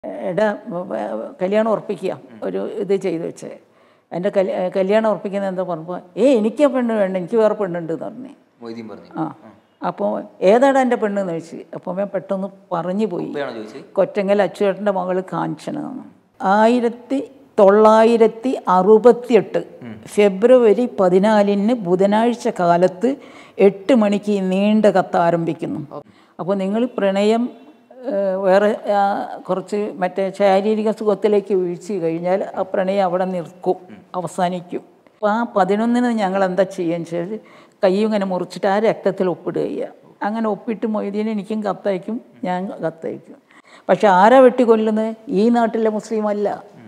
എടാ കല്യാണം ഉറപ്പിക്കുക ഒരു ഇത് ചെയ്ത് വെച്ചേ. എൻ്റെ കല്യാണം ഉറപ്പിക്കുന്നത് എന്താ പറഞ്ഞപ്പോൾ എനിക്ക് പെണ്ണ് വേണ്ട, എനിക്ക് വേറെ പെണ്ണുണ്ട് എന്ന് പറഞ്ഞു. ആ അപ്പോൾ ഏതാടാ എൻ്റെ പെണ്ണെന്ന് ചോദിച്ചു. അപ്പോൾ ഞാൻ പെട്ടെന്ന് പറഞ്ഞു പോയി, കൊറ്റങ്ങൽ അച്ചുവേട്ടൻ്റെ മകൾ കാഞ്ചന. 1968 ഫെബ്രുവരി 14 ബുധനാഴ്ച കാലത്ത് 8 മണിക്ക് നീണ്ട കത്ത് ആരംഭിക്കുന്നു. അപ്പോൾ നിങ്ങൾ പ്രണയം വേറെ കുറച്ച് മറ്റേ ശാരീരിക സുഖത്തിലേക്ക് വീഴ്ച കഴിഞ്ഞാൽ ആ പ്രണയം അവിടെ നിൽക്കും, അവസാനിക്കും. അപ്പോൾ ആ 11 ഞങ്ങൾ എന്താ ചെയ്യുകയെന്ന് വെച്ചാൽ കൈ ഇങ്ങനെ മുറിച്ചിട്ട് ആ രക്തത്തിൽ ഒപ്പിടുക. അങ്ങനെ ഒപ്പിട്ട് മൊയ്തീൻ എനിക്കും കത്തയക്കും, ഞാൻ കത്തയക്കും. പക്ഷെ ആരാ വെട്ടിക്കൊല്ലുന്നത്? ഈ നാട്ടിലെ മുസ്ലിം അല്ല.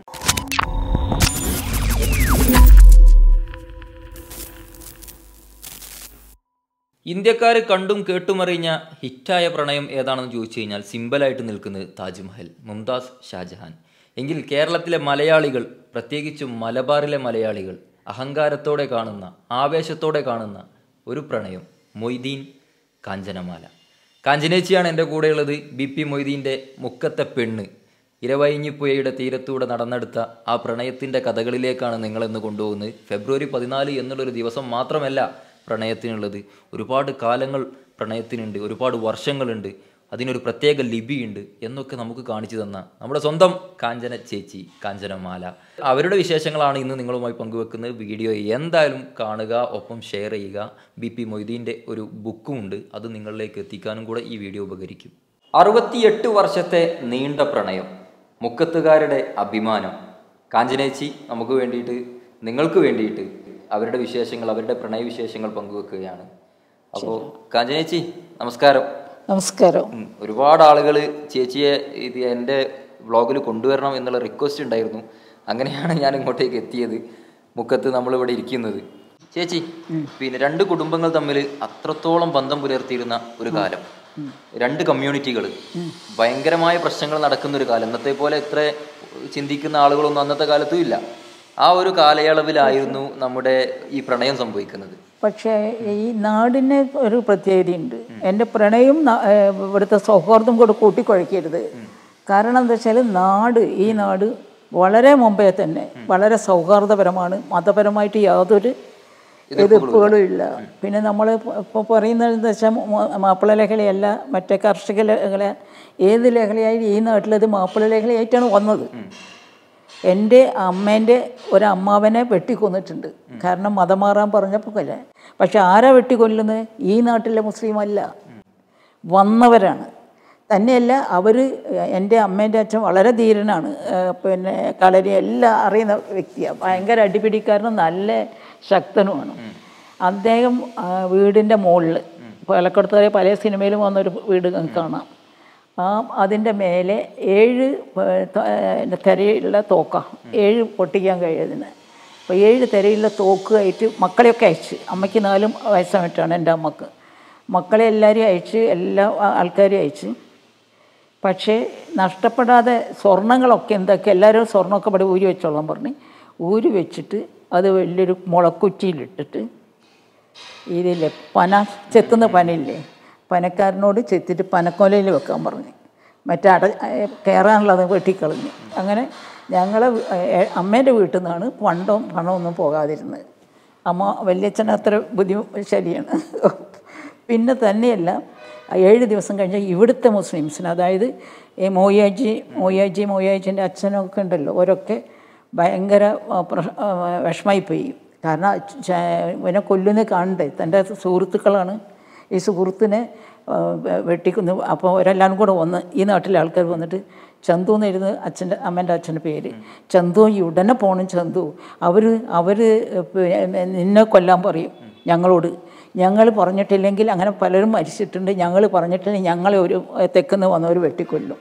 ഇന്ത്യക്കാർ കണ്ടും കേട്ടുമറിഞ്ഞ ഹിറ്റായ പ്രണയം ഏതാണെന്ന് ചോദിച്ചു കഴിഞ്ഞാൽ സിമ്പിളായിട്ട് നിൽക്കുന്നത് താജ്മഹൽ, മുംതാസ്, ഷാജഹാൻ. എങ്കിൽ കേരളത്തിലെ മലയാളികൾ, പ്രത്യേകിച്ചും മലബാറിലെ മലയാളികൾ അഹങ്കാരത്തോടെ കാണുന്ന, ആവേശത്തോടെ കാണുന്ന ഒരു പ്രണയം, മൊയ്തീൻ, കാഞ്ചനമാല. കാഞ്ചനേച്ചിയാണ് എൻ്റെ കൂടെയുള്ളത്. BP മൊയ്തീൻ്റെ മുക്കത്തെ പെണ്ണ്. ഇരവഴിഞ്ഞിപ്പുഴയുടെ തീരത്തൂടെ നടന്നെടുത്ത ആ പ്രണയത്തിൻ്റെ കഥകളിലേക്കാണ് നിങ്ങളെന്ന് കൊണ്ടുപോകുന്നത്. ഫെബ്രുവരി 14 എന്നുള്ളൊരു ദിവസം മാത്രമല്ല പ്രണയത്തിനുള്ളത്. ഒരുപാട് കാലങ്ങൾ പ്രണയത്തിനുണ്ട്, ഒരുപാട് വർഷങ്ങളുണ്ട്, അതിനൊരു പ്രത്യേക ലിപിയുണ്ട് എന്നൊക്കെ നമുക്ക് കാണിച്ചു തന്ന നമ്മുടെ സ്വന്തം കാഞ്ചന ചേച്ചി, കാഞ്ചനമാല. അവരുടെ വിശേഷങ്ങളാണ് ഇന്ന് നിങ്ങളുമായി പങ്കുവെക്കുന്നത്. വീഡിയോ എന്തായാലും കാണുക, ഒപ്പം ഷെയർ ചെയ്യുക. BP മൊയ്തീൻ്റെ ഒരു ബുക്കുമുണ്ട്, അത് നിങ്ങളിലേക്ക് എത്തിക്കാനും കൂടെ ഈ വീഡിയോ ഉപകരിക്കും. 68 വർഷത്തെ നീണ്ട പ്രണയം, മുക്കത്തുകാരുടെ അഭിമാനം. കാഞ്ചനേച്ചി നമുക്ക് വേണ്ടിയിട്ട്, നിങ്ങൾക്ക് വേണ്ടിയിട്ട് അവരുടെ വിശേഷങ്ങൾ, അവരുടെ പ്രണയവിശേഷങ്ങൾ പങ്കുവെക്കുകയാണ്. അപ്പോൾ കാഞ്ചനേച്ചി നമസ്കാരം. നമസ്കാരം. ഒരുപാട് ആളുകൾ ചേച്ചിയെ ഇത് എൻ്റെ വ്ളോഗിൽ കൊണ്ടുവരണം എന്നുള്ള റിക്വസ്റ്റ് ഉണ്ടായിരുന്നു. അങ്ങനെയാണ് ഞാൻ ഇങ്ങോട്ടേക്ക് എത്തിയത്. മുക്കത്ത് നമ്മളിവിടെ ഇരിക്കുന്നത്. ചേച്ചി, പിന്നെ 2 കുടുംബങ്ങൾ തമ്മിൽ അത്രത്തോളം ബന്ധം പുലർത്തിയിരുന്ന ഒരു കാലം, 2 കമ്മ്യൂണിറ്റികൾ, ഭയങ്കരമായ പ്രശ്നങ്ങൾ നടക്കുന്ന ഒരു കാലം. ഇന്നത്തെ പോലെ ഇത്ര ചിന്തിക്കുന്ന ആളുകളൊന്നും അന്നത്തെ കാലത്തും ഇല്ല. ആ ഒരു കാലയളവിലായിരുന്നു നമ്മുടെ ഈ പ്രണയം സംഭവിക്കുന്നത്. പക്ഷേ ഈ നാടിന് ഒരു പ്രത്യേകതയുണ്ട്. എൻ്റെ പ്രണയം ഇവിടുത്തെ സൗഹാർദ്ദം കൂടെ കൂട്ടിക്കുഴയ്ക്കരുത്. കാരണം എന്താ വെച്ചാൽ ഈ നാട് വളരെ മുമ്പേ തന്നെ വളരെ സൗഹാർദ്ദപരമാണ്. മതപരമായിട്ട് യാതൊരു എതിർപ്പുകളും ഇല്ല. പിന്നെ നമ്മൾ ഇപ്പോൾ പറയുന്നത് എന്താ വെച്ചാൽ മാപ്പിള ലഹളയല്ല, മറ്റേ കാർഷിക ലഹള, ഏത് ലഹളയായാലും ഈ നാട്ടിലത് മാപ്പിള ലഹളയായിട്ടാണ് വന്നത്. എൻ്റെ അമ്മേൻ്റെ ഒരമ്മാവനെ വെട്ടിക്കൊന്നിട്ടുണ്ട്, കാരണം മതം മാറാൻ പറഞ്ഞപ്പോൾ അല്ലേ. പക്ഷെ ആരാ വെട്ടിക്കൊല്ലുന്നത്? ഈ നാട്ടിലെ മുസ്ലിം അല്ല, വന്നവരാണ്. തന്നെയല്ല, അവർ, എൻ്റെ അമ്മേൻ്റെ അച്ഛൻ വളരെ ധീരനാണ്, പിന്നെ കളരി എല്ലാം അറിയുന്ന വ്യക്തിയാണ്, ഭയങ്കര അടിപിടിക്കാരനും നല്ല ശക്തനുമാണ്. അദ്ദേഹം വീടിൻ്റെ മുകളിൽ, പാലക്കാട് പല സിനിമയിലും വന്നൊരു വീട് കാണാം. അതിൻ്റെ മേലെ 7 തിരയുള്ള തോക്കാണ്, 7 പൊട്ടിക്കാൻ കഴിയുന്നതിന്. അപ്പോൾ 7 തിരയുള്ള തോക്ക് ആയിട്ട് മക്കളെയൊക്കെ അയച്ച്, അമ്മയ്ക്ക് 4 വയസ്സായിട്ടാണ് എൻ്റെ അമ്മക്ക്, മക്കളെ എല്ലാവരെയും അയച്ച്, എല്ലാ ആൾക്കാരെയും അയച്ച്. പക്ഷേ നഷ്ടപ്പെടാതെ സ്വർണ്ണങ്ങളൊക്കെ എന്തൊക്കെ, എല്ലാവരും സ്വർണ്ണമൊക്കെ ഇവിടെ ഊരി വെച്ചോളാൻ പറഞ്ഞ് ഊരി വെച്ചിട്ട് അത് വലിയൊരു മുളക്കുറ്റിയിലിട്ടിട്ട് ഇതില്ലേ ചെത്തുന്ന പനയില്ലേ, പനക്കാരനോട് ചെത്തിട്ട് പനക്കൊലയിൽ വെക്കാൻ പറഞ്ഞു. മറ്റേ കയറാനുള്ളത് വെട്ടിക്കളഞ്ഞ്. അങ്ങനെ ഞങ്ങൾ അമ്മേൻ്റെ വീട്ടിൽ നിന്നാണ് പണമൊന്നും പോകാതിരുന്നത്. അമ്മ വലിയച്ഛൻ അത്ര ശരിയാണ്. പിന്നെ തന്നെയല്ല, 7 ദിവസം കഴിഞ്ഞ് ഇവിടുത്തെ മുസ്ലിംസിന്, അതായത് ഈ മോയാജിൻ്റെ അച്ഛനൊക്കെ ഉണ്ടല്ലോ, അവരൊക്കെ ഭയങ്കര വിഷമമായിപ്പോയി. കാരണം ഇവനെ കൊല്ലുന്നത് കാണണ്ടേ, തൻ്റെ സുഹൃത്തുക്കളാണ്. ഈ സുഹൃത്തിനെ വെട്ടിക്കുന്നു. അപ്പോൾ അവരെല്ലാം കൂടെ വന്ന്, ഈ നാട്ടിലെ ആൾക്കാർ വന്നിട്ട്, ചന്തു എന്നായിരുന്നു അമ്മേൻ്റെ അച്ഛൻ്റെ പേര്, ചന്തു ഉടനെ പോകണം ചന്തു, അവർ നിന്നെ കൊല്ലാൻ പറയും ഞങ്ങളോട്, ഞങ്ങൾ പറഞ്ഞിട്ടില്ലെങ്കിൽ, അങ്ങനെ പലരും മരിച്ചിട്ടുണ്ട്, ഞങ്ങൾ പറഞ്ഞിട്ടില്ലെങ്കിൽ ഞങ്ങളെ ഒരു തെക്കുന്ന് വന്നവർ വെട്ടിക്കൊല്ലും.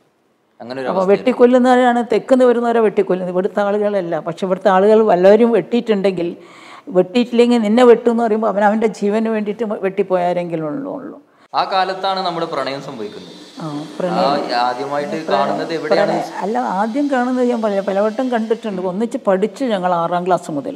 അപ്പോൾ വെട്ടിക്കൊല്ലുന്നവരാണ്, തെക്കുന്ന് വരുന്നവരെ വെട്ടിക്കൊല്ലുന്നത്, ഇവിടുത്തെ ആളുകളല്ല. പക്ഷെ ഇവിടുത്തെ ആളുകൾ വല്ലവരും വെട്ടിയിട്ടില്ലെങ്കിൽ നിന്നെ വെട്ടുമെന്ന് പറയുമ്പോൾ അവനവൻ്റെ ജീവന് വേണ്ടിയിട്ട് വെട്ടിപ്പോയാരെങ്കിലും ഉള്ളൂ. ആ കാലത്താണ് നമ്മുടെ പ്രണയം സംഭവിക്കുന്നത്. ആദ്യമായിട്ട് കാണുന്നത് എവിടെയാണ്? അല്ല, ആദ്യം കാണുന്നത് ഞാൻ പറയാം, പലവട്ടം കണ്ടിട്ടുണ്ട്. ഒന്നിച്ച് പഠിച്ചു ഞങ്ങൾ 6ാം ക്ലാസ് മുതൽ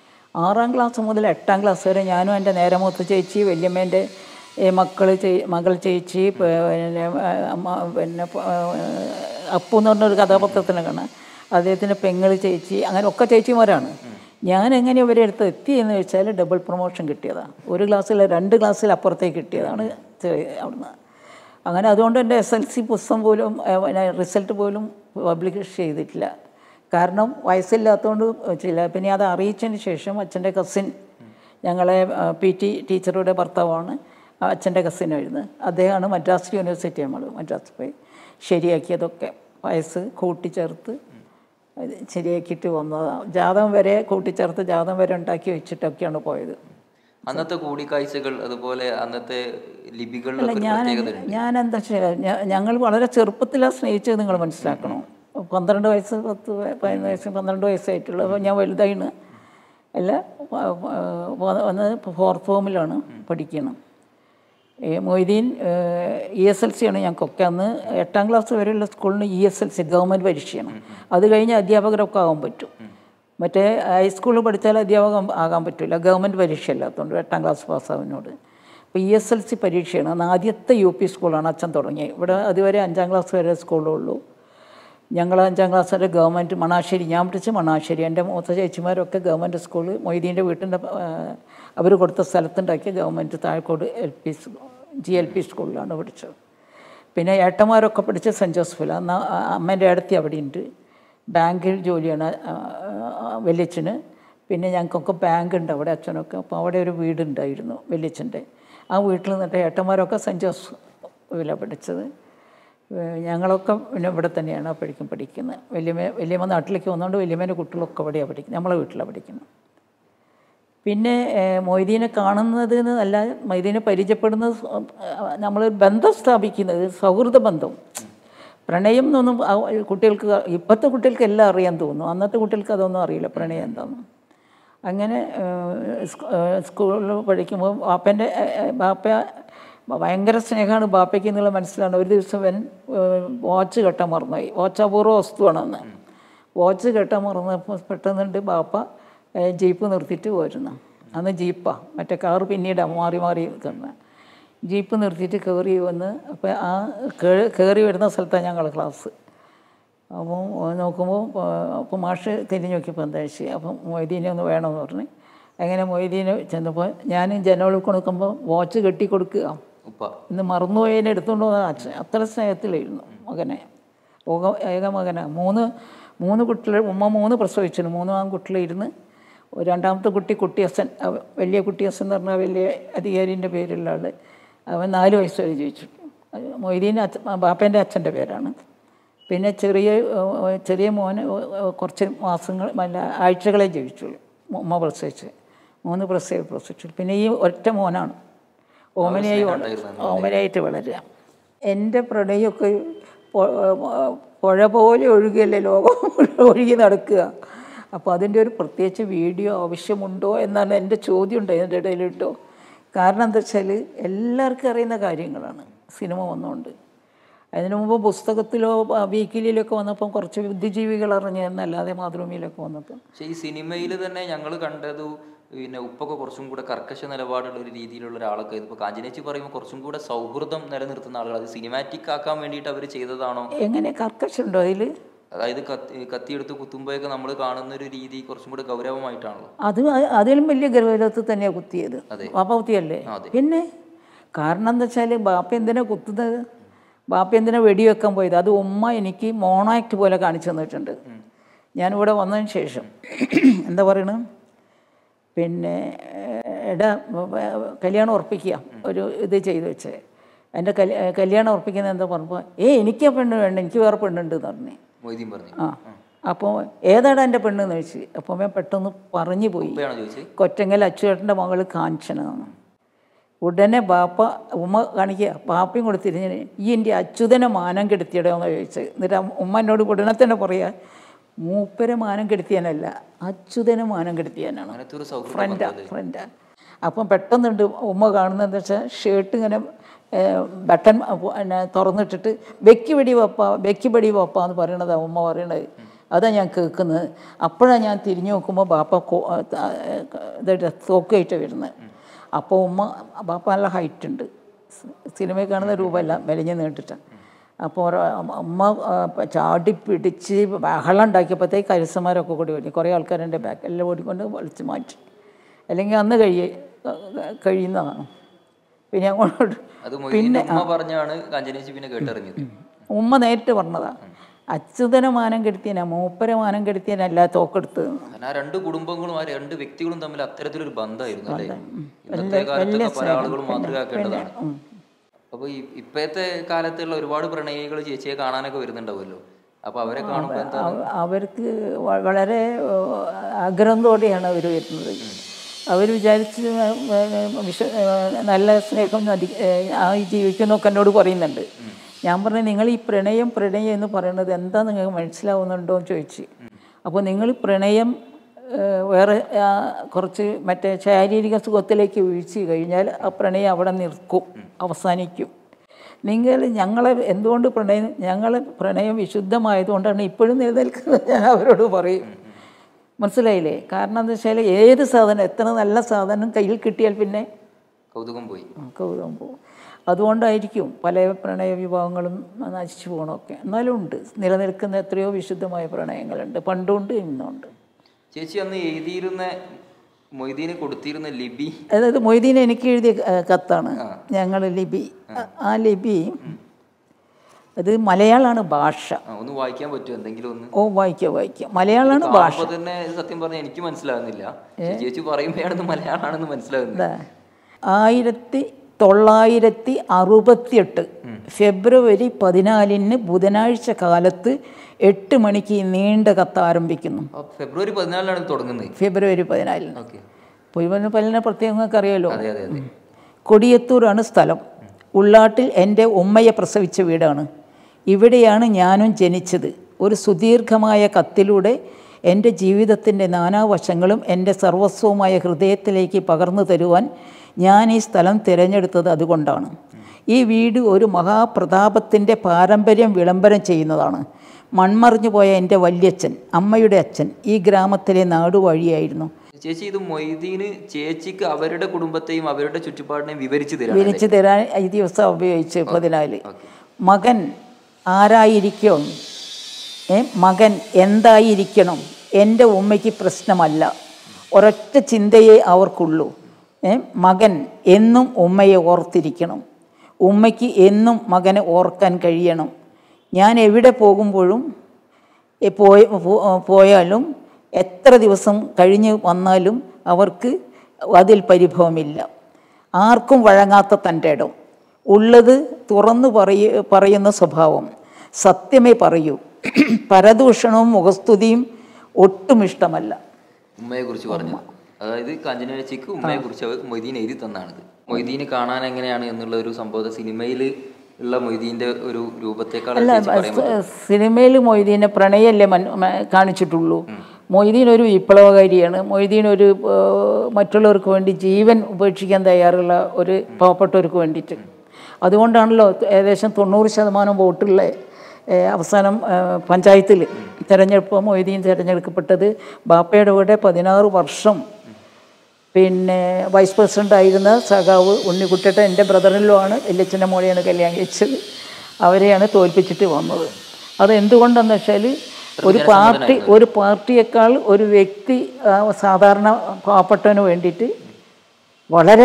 8ാം ക്ലാസ് വരെ ഞാനും എൻ്റെ നേരമൂത്ത ചേച്ചി, വല്യമ്മേൻ്റെ മകൾ ചേച്ചി, പിന്നെ അപ്പു എന്ന് പറഞ്ഞൊരു കഥാപാത്രത്തിനെ കാണാം. അദ്ദേഹത്തിൻ്റെ പെങ്ങൾ ചേച്ചി അങ്ങനെ ഒക്കെ ചേച്ചിമാരാണ്. ഞാൻ എങ്ങനെ ഇവരെ അടുത്ത് എത്തിയെന്ന് വെച്ചാൽ ഡബിൾ പ്രൊമോഷൻ കിട്ടിയതാണ്. ഒരു ക്ലാസ്സിൽ 2 ക്ലാസ്സിൽ അപ്പുറത്തേക്ക് കിട്ടിയതാണ് അവിടുന്ന്. അങ്ങനെ അതുകൊണ്ട് എൻ്റെ SLC പുസ്തകം പോലും റിസൾട്ട് പോലും പബ്ലിഷ് ചെയ്തിട്ടില്ല. കാരണം വയസ്സില്ലാത്തതുകൊണ്ട് ചില. പിന്നെ അത് അറിയിച്ചതിന് ശേഷം അച്ഛൻ്റെ കസിൻ, ഞങ്ങളെ PT ടീച്ചറുടെ ഭർത്താവാണ്, അച്ഛൻ്റെ കസിനായിരുന്നു. അദ്ദേഹമാണ് മദ്രാസ് യൂണിവേഴ്സിറ്റി മദ്രാസ് പോയി ശരിയാക്കിയതൊക്കെ വയസ്സ് കൂട്ടിച്ചേർത്ത് ശരിയാക്കിയിട്ട് വന്നതാണ്. ജാതകം വരെ കൂട്ടിച്ചേർത്ത് ജാതകം വരെ ഉണ്ടാക്കി വെച്ചിട്ടൊക്കെയാണ് പോയത്. അന്നത്തെ കൂടിക്കാഴ്ചകൾ അതുപോലെ അന്നത്തെ ലിപികൾ. ഞാൻ എന്താ ചെയ്യുക, ഞങ്ങൾ വളരെ ചെറുപ്പത്തിലാണ് സ്നേഹിച്ചത്. നിങ്ങൾ മനസ്സിലാക്കണം. 12 വയസ്സ് 11 വയസ്സ് 12 വയസ്സായിട്ടുള്ളൂ. അപ്പോൾ ഞാൻ വലുതായിന് അല്ല വന്ന് 4th ഫോമിലാണ് പഠിക്കണം. മൊയ്തീൻ ESLC ആണ് ഞങ്ങൾക്കൊക്കെ. അന്ന് 8ാം ക്ലാസ് വരെയുള്ള സ്കൂളിന് ESLC ഗവൺമെൻറ് പരീക്ഷയാണ്. അത് കഴിഞ്ഞ് അധ്യാപകരൊക്കെ ആകാൻ പറ്റും. മറ്റേ ഹൈസ്കൂളിൽ പഠിച്ചാൽ അധ്യാപകം ആകാൻ പറ്റില്ല, ഗവൺമെൻറ് പരീക്ഷ അല്ലാത്തതുകൊണ്ട് 8ാം ക്ലാസ് പാസ്സാവുന്നതിനോട്. അപ്പോൾ ESLC പരീക്ഷയാണ്. അന്ന് ആദ്യത്തെ UP സ്കൂളാണ് അച്ഛൻ തുടങ്ങിയത്. ഇവിടെ അതുവരെ 5ാം ക്ലാസ് വരെ സ്കൂളുള്ളൂ. ഞങ്ങൾ 5ാം ക്ലാസ് വരെ ഗവൺമെൻറ് മണാശ്ശേരി, ഞാൻ പഠിച്ച മണാശ്ശേരി. എൻ്റെ മൂത്ത ചേച്ചിമാരൊക്കെ ഗവൺമെൻറ് സ്കൂള് മൊയ്തീൻ്റെ വീട്ടിൻ്റെ അവർ കൊടുത്ത സ്ഥലത്തുണ്ടാക്കിയ ഗവൺമെൻറ് താഴെക്കോട് GLP സ്കൂളിലാണ് പഠിച്ചത്. പിന്നെ ഏട്ടന്മാരൊക്കെ പഠിച്ച സെൻറ്റ് ജോസഫിലാണ്. അന്ന് അമ്മേൻ്റെ അടുത്ത് അവിടെ ഉണ്ട്. ബാങ്കിൽ ജോലിയാണ് വലിയച്ഛന്. പിന്നെ ഞങ്ങൾക്കൊക്കെ ബാങ്ക് ഉണ്ട് അവിടെ, അച്ഛനൊക്കെ. അപ്പോൾ അവിടെ ഒരു വീടുണ്ടായിരുന്നു വലിയച്ഛൻ്റെ. ആ വീട്ടിൽ നിന്നിട്ട് ഏട്ടന്മാരൊക്കെ സെൻറ്റ് ജോസഫിലാണ് പഠിച്ചത്. ഞങ്ങളൊക്കെ പിന്നെ ഇവിടെ തന്നെയാണ് പഠിക്കുന്നത്. വലിയമ്മ നാട്ടിലേക്ക് വന്നുകൊണ്ട് വലിയമ്മേൻ്റെ കുട്ടികളൊക്കെ ഇവിടെയാണ് പഠിക്കുന്നത്, നമ്മളെ വീട്ടിലാണ് പഠിക്കുന്നത്. പിന്നെ മൊയ്തീനെ കാണുന്നത് അല്ല, മൊയ്തീനെ പരിചയപ്പെടുന്നത്, നമ്മൾ ബന്ധം സ്ഥാപിക്കുന്നത്, സൗഹൃദ ബന്ധം. പ്രണയം എന്നൊന്നും കുട്ടികൾക്ക്, ഇപ്പോഴത്തെ കുട്ടികൾക്ക് എല്ലാം അറിയാൻ തോന്നുന്നു. അന്നത്തെ കുട്ടികൾക്ക് അതൊന്നും അറിയില്ല പ്രണയം എന്താണെന്ന്. അങ്ങനെ സ്കൂളിൽ പഠിക്കുമ്പോൾ ബാപ്പ ഭയങ്കര സ്നേഹമാണ് ബാപ്പയ്ക്ക് എന്നുള്ള മനസ്സിലാണ്. ഒരു ദിവസം വാച്ച് കെട്ടാൻ മറന്നുപോയി. വാച്ച് അപൂർവ വസ്തുവാണെന്ന്. വാച്ച് കെട്ടാൻ മറന്നപ്പോൾ പെട്ടെന്നുണ്ട് ബാപ്പ ജീപ്പ് നിർത്തിയിട്ട് പോരുന്നു. അന്ന് ജീപ്പാണ്, മറ്റേ കാറ് പിന്നീട് മാറി നിൽക്കുന്ന ജീപ്പ് നിർത്തിയിട്ട് കയറി വന്ന്. അപ്പോൾ ആ കയറി വരുന്ന സ്ഥലത്താണ് ഞങ്ങൾ ക്ലാസ്. അപ്പോൾ നോക്കുമ്പോൾ അപ്പോൾ മാഷ് തിരിഞ്ഞ് നോക്കിയപ്പോൾ എന്താ വെച്ച്. അപ്പം മൊയ്തീനെ ഒന്ന് വേണമെന്ന് പറഞ്ഞ് അങ്ങനെ മൊയ്തീനെ ചെന്നപ്പോൾ ഞാൻ ജനലിൽ കൊടുക്കുമ്പോൾ വാച്ച് കെട്ടി കൊടുക്കുക. ഇന്ന് മറന്നുപോയതിനെ എടുത്തുകൊണ്ട് വന്ന അച്ഛൻ അത്ര സ്നേഹത്തിലായിരുന്നു മകനെ. ഏക മകനാണ്. മൂന്ന് കുട്ടികൾ, ഉമ്മ 3 പ്രസവിച്ചിരുന്നു. 3 ആൺകുട്ടികളിരുന്ന്. രണ്ടാമത്തെ കുട്ടിയസൻ, വലിയ കുട്ടിയസൻ എന്ന് പറഞ്ഞാൽ വലിയ അധികാരിൻ്റെ പേരുള്ള ആൾ. അവൻ 4 വയസ്സ് വരെ ജീവിച്ചു. മൊയ്തീൻ ബാപ്പേൻ്റെ അച്ഛൻ്റെ പേരാണ്. പിന്നെ ചെറിയ മോന് കുറച്ച് മാസങ്ങൾ ആഴ്ചകളെ ജീവിച്ചുള്ളൂ. ഉമ്മ പ്രസവിച്ച് 3 പ്രസവിച്ചു. പിന്നെ ഈ ഒറ്റ മോനാണ് ഓമനയായിട്ട് വളരുക. എൻ്റെ പ്രണയമൊക്കെ പുഴ പോലെ ഒഴുകിയല്ലേ ലോകം ഒഴുകി നടക്കുക. അപ്പോൾ അതിൻ്റെ ഒരു പ്രത്യേകിച്ച് വീഡിയോ ആവശ്യമുണ്ടോ എന്നാണ് എൻ്റെ ചോദ്യം ഉണ്ട് അതിൻ്റെ ഇടയിൽ കേട്ടോ. കാരണം എന്താ വെച്ചാൽ എല്ലാവർക്കും അറിയുന്ന കാര്യങ്ങളാണ് സിനിമ വന്നുകൊണ്ട്. അതിനു മുമ്പ് പുസ്തകത്തിലോ വീക്കിലിയിലൊക്കെ വന്നപ്പം കുറച്ച് ബുദ്ധിജീവികൾ അറിഞ്ഞെന്നല്ലാതെ മാതൃഭൂമിയിലൊക്കെ വന്നപ്പോൾ. പക്ഷേ ഈ സിനിമയിൽ തന്നെ ഞങ്ങൾ കണ്ടത് പിന്നെ ഉപ്പൊക്കെ കുറച്ചും കൂടെ കർക്കശ നിലപാടുള്ള ഒരു രീതിയിലുള്ള ഒരാളൊക്കെ. ഇപ്പോൾ കാഞ്ചനേച്ചി പറയുമ്പോൾ കുറച്ചും കൂടെ സൗഹൃദം നിലനിർത്തുന്ന ആളുകൾ, അത് സിനിമാറ്റിക് ആക്കാൻ വേണ്ടിയിട്ട് അവർ ചെയ്തതാണോ? എങ്ങനെ കർക്കശുണ്ടോ അതിൽ? അതായത് കത്തിയെടുത്ത് കുത്തുമ്പോഴൊക്കെ നമ്മൾ കാണുന്ന ഒരു രീതി കുറച്ചും കൂടെ ഗൗരവമായിട്ടാണല്ലോ. അതിലും വലിയ ഗൗരവത്തിൽ തന്നെയാണ് കുത്തിയത്. ബാപ്പ കുത്തിയല്ലേ? പിന്നെ കാരണം എന്താ വെച്ചാൽ ബാപ്പ എന്തിനാ കുത്തുന്നത്, ബാപ്പ എന്തിനാ വെടിവെക്കാൻ പോയത്, അത് ഉമ്മ എനിക്ക് മോണാക്ട് പോലെ കാണിച്ചു തന്നിട്ടുണ്ട്. ഞാനിവിടെ വന്നതിന് ശേഷം എന്താ പറയണത്, പിന്നെ കല്യാണം ഉറപ്പിക്കുക ഒരു ഇത് ചെയ്ത് വെച്ചേ. എൻ്റെ കല്യാണം ഉറപ്പിക്കുന്നത് എന്താ പറഞ്ഞപ്പോൾ എനിക്ക് ആ പെണ്ണ് വേണ്ട, എനിക്ക് വേറെ പെണ്ണുണ്ട് എന്ന് പറഞ്ഞു. ആ അപ്പോൾ ഏതാടാ എൻ്റെ പെണ്ണെന്ന് ചോദിച്ചു. അപ്പോൾ ഞാൻ പെട്ടെന്ന് പറഞ്ഞു പോയി, കൊറ്റങ്ങൽ അച്ചുവേട്ടൻ്റെ മകൾ കാഞ്ചനാണ്. ഉടനെ ഉമ്മ കാണിക്കുക, പാപ്പയും കൂടെ തിരിഞ്ഞ് ഈ എൻ്റെ അച്യുതനെ മാനം കെടുത്തിയിടമെന്ന് ചോദിച്ചത്. എന്നിട്ട് ഉമ്മ എന്നോട് ഉടനെ തന്നെ പറയുക, മൂപ്പരെ മാനം കെടുത്തിയാനല്ല, അച്യുതനെ മാനം കെടുത്തിയാനാണ്. ഫ്രണ്ടാ. അപ്പം പെട്ടെന്നുണ്ട് ഉമ്മ കാണുന്നത് എന്താ വെച്ചാൽ ഷർട്ട് ഇങ്ങനെ ബട്ടൺ തുറന്നിട്ടിട്ട് ബെക്കി വെടി വപ്പ എന്ന് പറയണതാണ് ഉമ്മ പറയണത്. അതാണ് ഞാൻ കേൾക്കുന്നത്. അപ്പോഴാണ് ഞാൻ തിരിഞ്ഞു നോക്കുമ്പോൾ ബാപ്പ തോക്കായിട്ട് വരുന്നത്. അപ്പോൾ ബാപ്പ നല്ല ഹൈറ്റ് ഉണ്ട്, സിനിമയിൽ കാണുന്ന രൂപമല്ല, മെലിഞ്ഞ് നീട്ടിട്ടാണ്. അപ്പോൾ അമ്മ ചാടി പിടിച്ച് ബഹളം ഉണ്ടാക്കിയപ്പോഴത്തേക്ക് കരുസന്മാരൊക്കെ കൂടി ഓടി. കുറേ ആൾക്കാരെൻ്റെ ബാക്ക് എല്ലാം ഓടിക്കൊണ്ട് വലിച്ച് മാറ്റി. അല്ലെങ്കിൽ അന്ന് കഴിയുന്നതാണ്. പിന്നെ അങ്ങോട്ട് ഉമ്മ നേരിട്ട് പറഞ്ഞതാണ്, അച്യുതനെ മാനം കെടുത്തിയനാ, മൂപ്പരെ മാനം കെടുത്തിയനല്ല തോക്കെടുത്ത്. രണ്ട് കുടുംബങ്ങളും ആ രണ്ട് വ്യക്തികളും തമ്മിൽ അത്തരത്തിലൊരു ബന്ധമായിരുന്നു. അപ്പൊ ഇപ്പോഴത്തെ കാലത്തുള്ള ഒരുപാട് പ്രണയികൾ ചേച്ചിയെ കാണാനൊക്കെ വരുന്നുണ്ടാവുമല്ലോ. അപ്പൊ അവരെ കാണുമ്പോൾ എന്താ? അവർക്ക് വളരെ ആഗ്രഹത്തോടെയാണ് അവർ വരുന്നത്. അവർ വിചാരിച്ച് നല്ല സ്നേഹം ജീവിക്കുന്നൊക്കെ എന്നോട് പറയുന്നുണ്ട്. ഞാൻ പറഞ്ഞു, നിങ്ങൾ ഈ പ്രണയം എന്ന് പറയുന്നത് എന്താ നിങ്ങൾക്ക് മനസ്സിലാവുന്നുണ്ടോ എന്ന് ചോദിച്ച്. അപ്പോൾ നിങ്ങൾ പ്രണയം വേറെ കുറച്ച് മറ്റേ ശാരീരിക സുഖത്തിലേക്ക് വീഴ്ച കഴിഞ്ഞാൽ ആ പ്രണയം അവിടെ നിൽക്കും, അവസാനിക്കും. ഞങ്ങളെ എന്തുകൊണ്ട് ഞങ്ങളെ പ്രണയം വിശുദ്ധമായതുകൊണ്ടാണ് ഇപ്പോഴും നിലനിൽക്കുന്നത് ഞാൻ അവരോട് പറയും. മനസ്സിലായില്ലേ? കാരണം എന്താ വെച്ചാൽ ഏത് സാധനം, എത്ര നല്ല സാധനം കയ്യിൽ കിട്ടിയാൽ പിന്നെ കൗതുകം പോകും. അതുകൊണ്ടായിരിക്കും പല പ്രണയ വിഭാഗങ്ങളും നശിച്ചു പോകണമൊക്കെ. എന്നാലും ഉണ്ട്, നിലനിൽക്കുന്ന എത്രയോ വിശുദ്ധമായ പ്രണയങ്ങളുണ്ട്, പണ്ടുണ്ട് ഇന്നുണ്ട്. ചേച്ചി അന്ന് എഴുതിയിരുന്ന മൊയ്തീന് കൊടുത്തിരുന്ന ലിപി, അതായത് മൊയ്തീൻ എനിക്ക് എഴുതിയ കത്താണ് ഞങ്ങൾ ലിപി. ആ ലിപി അത് മലയാളമാണ് ഭാഷ. ഒന്ന് വായിക്കാൻ പറ്റുമോ എന്തെങ്കിലും ഒന്ന്? ഓ വായിക്കാം. മലയാളമാണ് ഭാഷ. തന്നെ സത്യം പറഞ്ഞാൽ എനിക്ക് മനസ്സിലാകുന്നില്ല. ചേച്ചി പറയുമ്പോഴാണെന്ന് മലയാളമാണെന്ന് മനസ്സിലാകുന്നില്ല. 1968 ഫെബ്രുവരി 14 ബുധനാഴ്ച കാലത്ത് 8 മണിക്ക് നീണ്ട കത്ത് ആരംഭിക്കുന്നു. ഫെബ്രുവരി 14 തുടങ്ങുന്നത്. ഫെബ്രുവരി 14. പൊയ്മന പ്രത്യേകം നിങ്ങൾക്ക് അറിയാലോ. കൊടിയത്തൂരാണ് സ്ഥലം. ഉള്ളാട്ടിൽ എൻ്റെ ഉമ്മയെ പ്രസവിച്ച വീടാണ്. ഇവിടെയാണ് ഞാനും ജനിച്ചത്. ഒരു സുദീർഘമായ കത്തിലൂടെ എൻ്റെ ജീവിതത്തിൻ്റെ നാനാവശങ്ങളും എൻ്റെ സർവസ്വവുമായ ഹൃദയത്തിലേക്ക് പകർന്നു തരുവാൻ ഞാൻ ഈ സ്ഥലം തിരഞ്ഞെടുത്തത് അതുകൊണ്ടാണ്. ഈ വീട് ഒരു മഹാപ്രതാപത്തിൻ്റെ പാരമ്പര്യം വിളംബരം ചെയ്യുന്നതാണ്. മൺമറിഞ്ഞു പോയ എൻ്റെ വല്യച്ഛൻ, അമ്മയുടെ അച്ഛൻ, ഈ ഗ്രാമത്തിലെ നാടുവഴിയായിരുന്നു. ചേച്ചി, ഇത് മൊയ്തീന് ചേച്ചിക്ക് അവരുടെ കുടുംബത്തെയും അവരുടെ ചുറ്റുപാടിനെയും വിവരിച്ചു തരാൻ ഈ ദിവസം ഉപയോഗിച്ച് 14. മകൻ ആരായിരിക്കണം, മകൻ എന്തായിരിക്കണം, എൻ്റെ ഉമ്മയ്ക്ക് പ്രശ്നമല്ല. ഒരൊറ്റ ചിന്തയേ അവർക്കുള്ളൂ. മകൻ എന്നും ഉമ്മയെ ഓർത്തിരിക്കണം. ഉമ്മയ്ക്ക് എന്നും മകനെ ഓർക്കാൻ കഴിയണം. ഞാൻ എവിടെ പോകുമ്പോഴും പോയാലും എത്ര ദിവസം കഴിഞ്ഞ് വന്നാലും അവർക്ക് അതിൽ പരിഭവമില്ല. ആർക്കും വഴങ്ങാത്ത തൻ്റെ ഇടം, ഉള്ളത് തുറന്നു പറയുന്ന സ്വഭാവം, സത്യമേ പറയൂ. പരദൂഷണവും മുഖസ്തുതിയും ഒട്ടും ഇഷ്ടമല്ല. ഉമ്മയെക്കുറിച്ച് പറഞ്ഞു. അതായത് കാഞ്ചന ചേച്ചിക്ക് ഉമ്മയെക്കുറിച്ച് മൊയ്തീൻ എഴുതി തന്നാണിത്. മൊയ്തീന് കാണാൻ എങ്ങനെയാണ് എന്നുള്ള ഒരു സംഭവം സിനിമയിൽ ഉള്ള മൊയ്തീൻ്റെ ഒരു രൂപത്തെക്കാൾ സിനിമയിൽ മൊയ്തീനെ പ്രണയമല്ലേ കാണിച്ചിട്ടുള്ളൂ. മൊയ്തീൻ ഒരു വിപ്ലവകാരിയാണ്. മൊയ്തീൻ ഒരു മറ്റുള്ളവർക്ക് വേണ്ടി ജീവൻ ഉപേക്ഷിക്കാൻ തയ്യാറുള്ള ഒരു പാവപ്പെട്ടവർക്ക് വേണ്ടിയിട്ട്. അതുകൊണ്ടാണല്ലോ ഏകദേശം 90% വോട്ടുള്ള അവസാനം പഞ്ചായത്തിൽ തിരഞ്ഞെടുപ്പ് മൊയ്തീൻ തിരഞ്ഞെടുക്കപ്പെട്ടത്. ബാപ്പയുടെ കൂടെ 16 വർഷം പിന്നെ വൈസ് പ്രസിഡൻ്റ് ആയിരുന്ന സഖാവ് ഉണ്ണിക്കുട്ടേട്ടൻ എൻ്റെ ബ്രദറിലോ ആണ്, വല്യച്ഛൻ്റെ മോളെയാണ് കല്യാണം കഴിച്ചത്. അവരെയാണ് തോൽപ്പിച്ചിട്ട് വന്നത്. അത് എന്തുകൊണ്ടെന്ന് വെച്ചാൽ ഒരു പാർട്ടിയേക്കാൾ ഒരു വ്യക്തി സാധാരണ പാവപ്പെട്ടവന് വേണ്ടിയിട്ട് വളരെ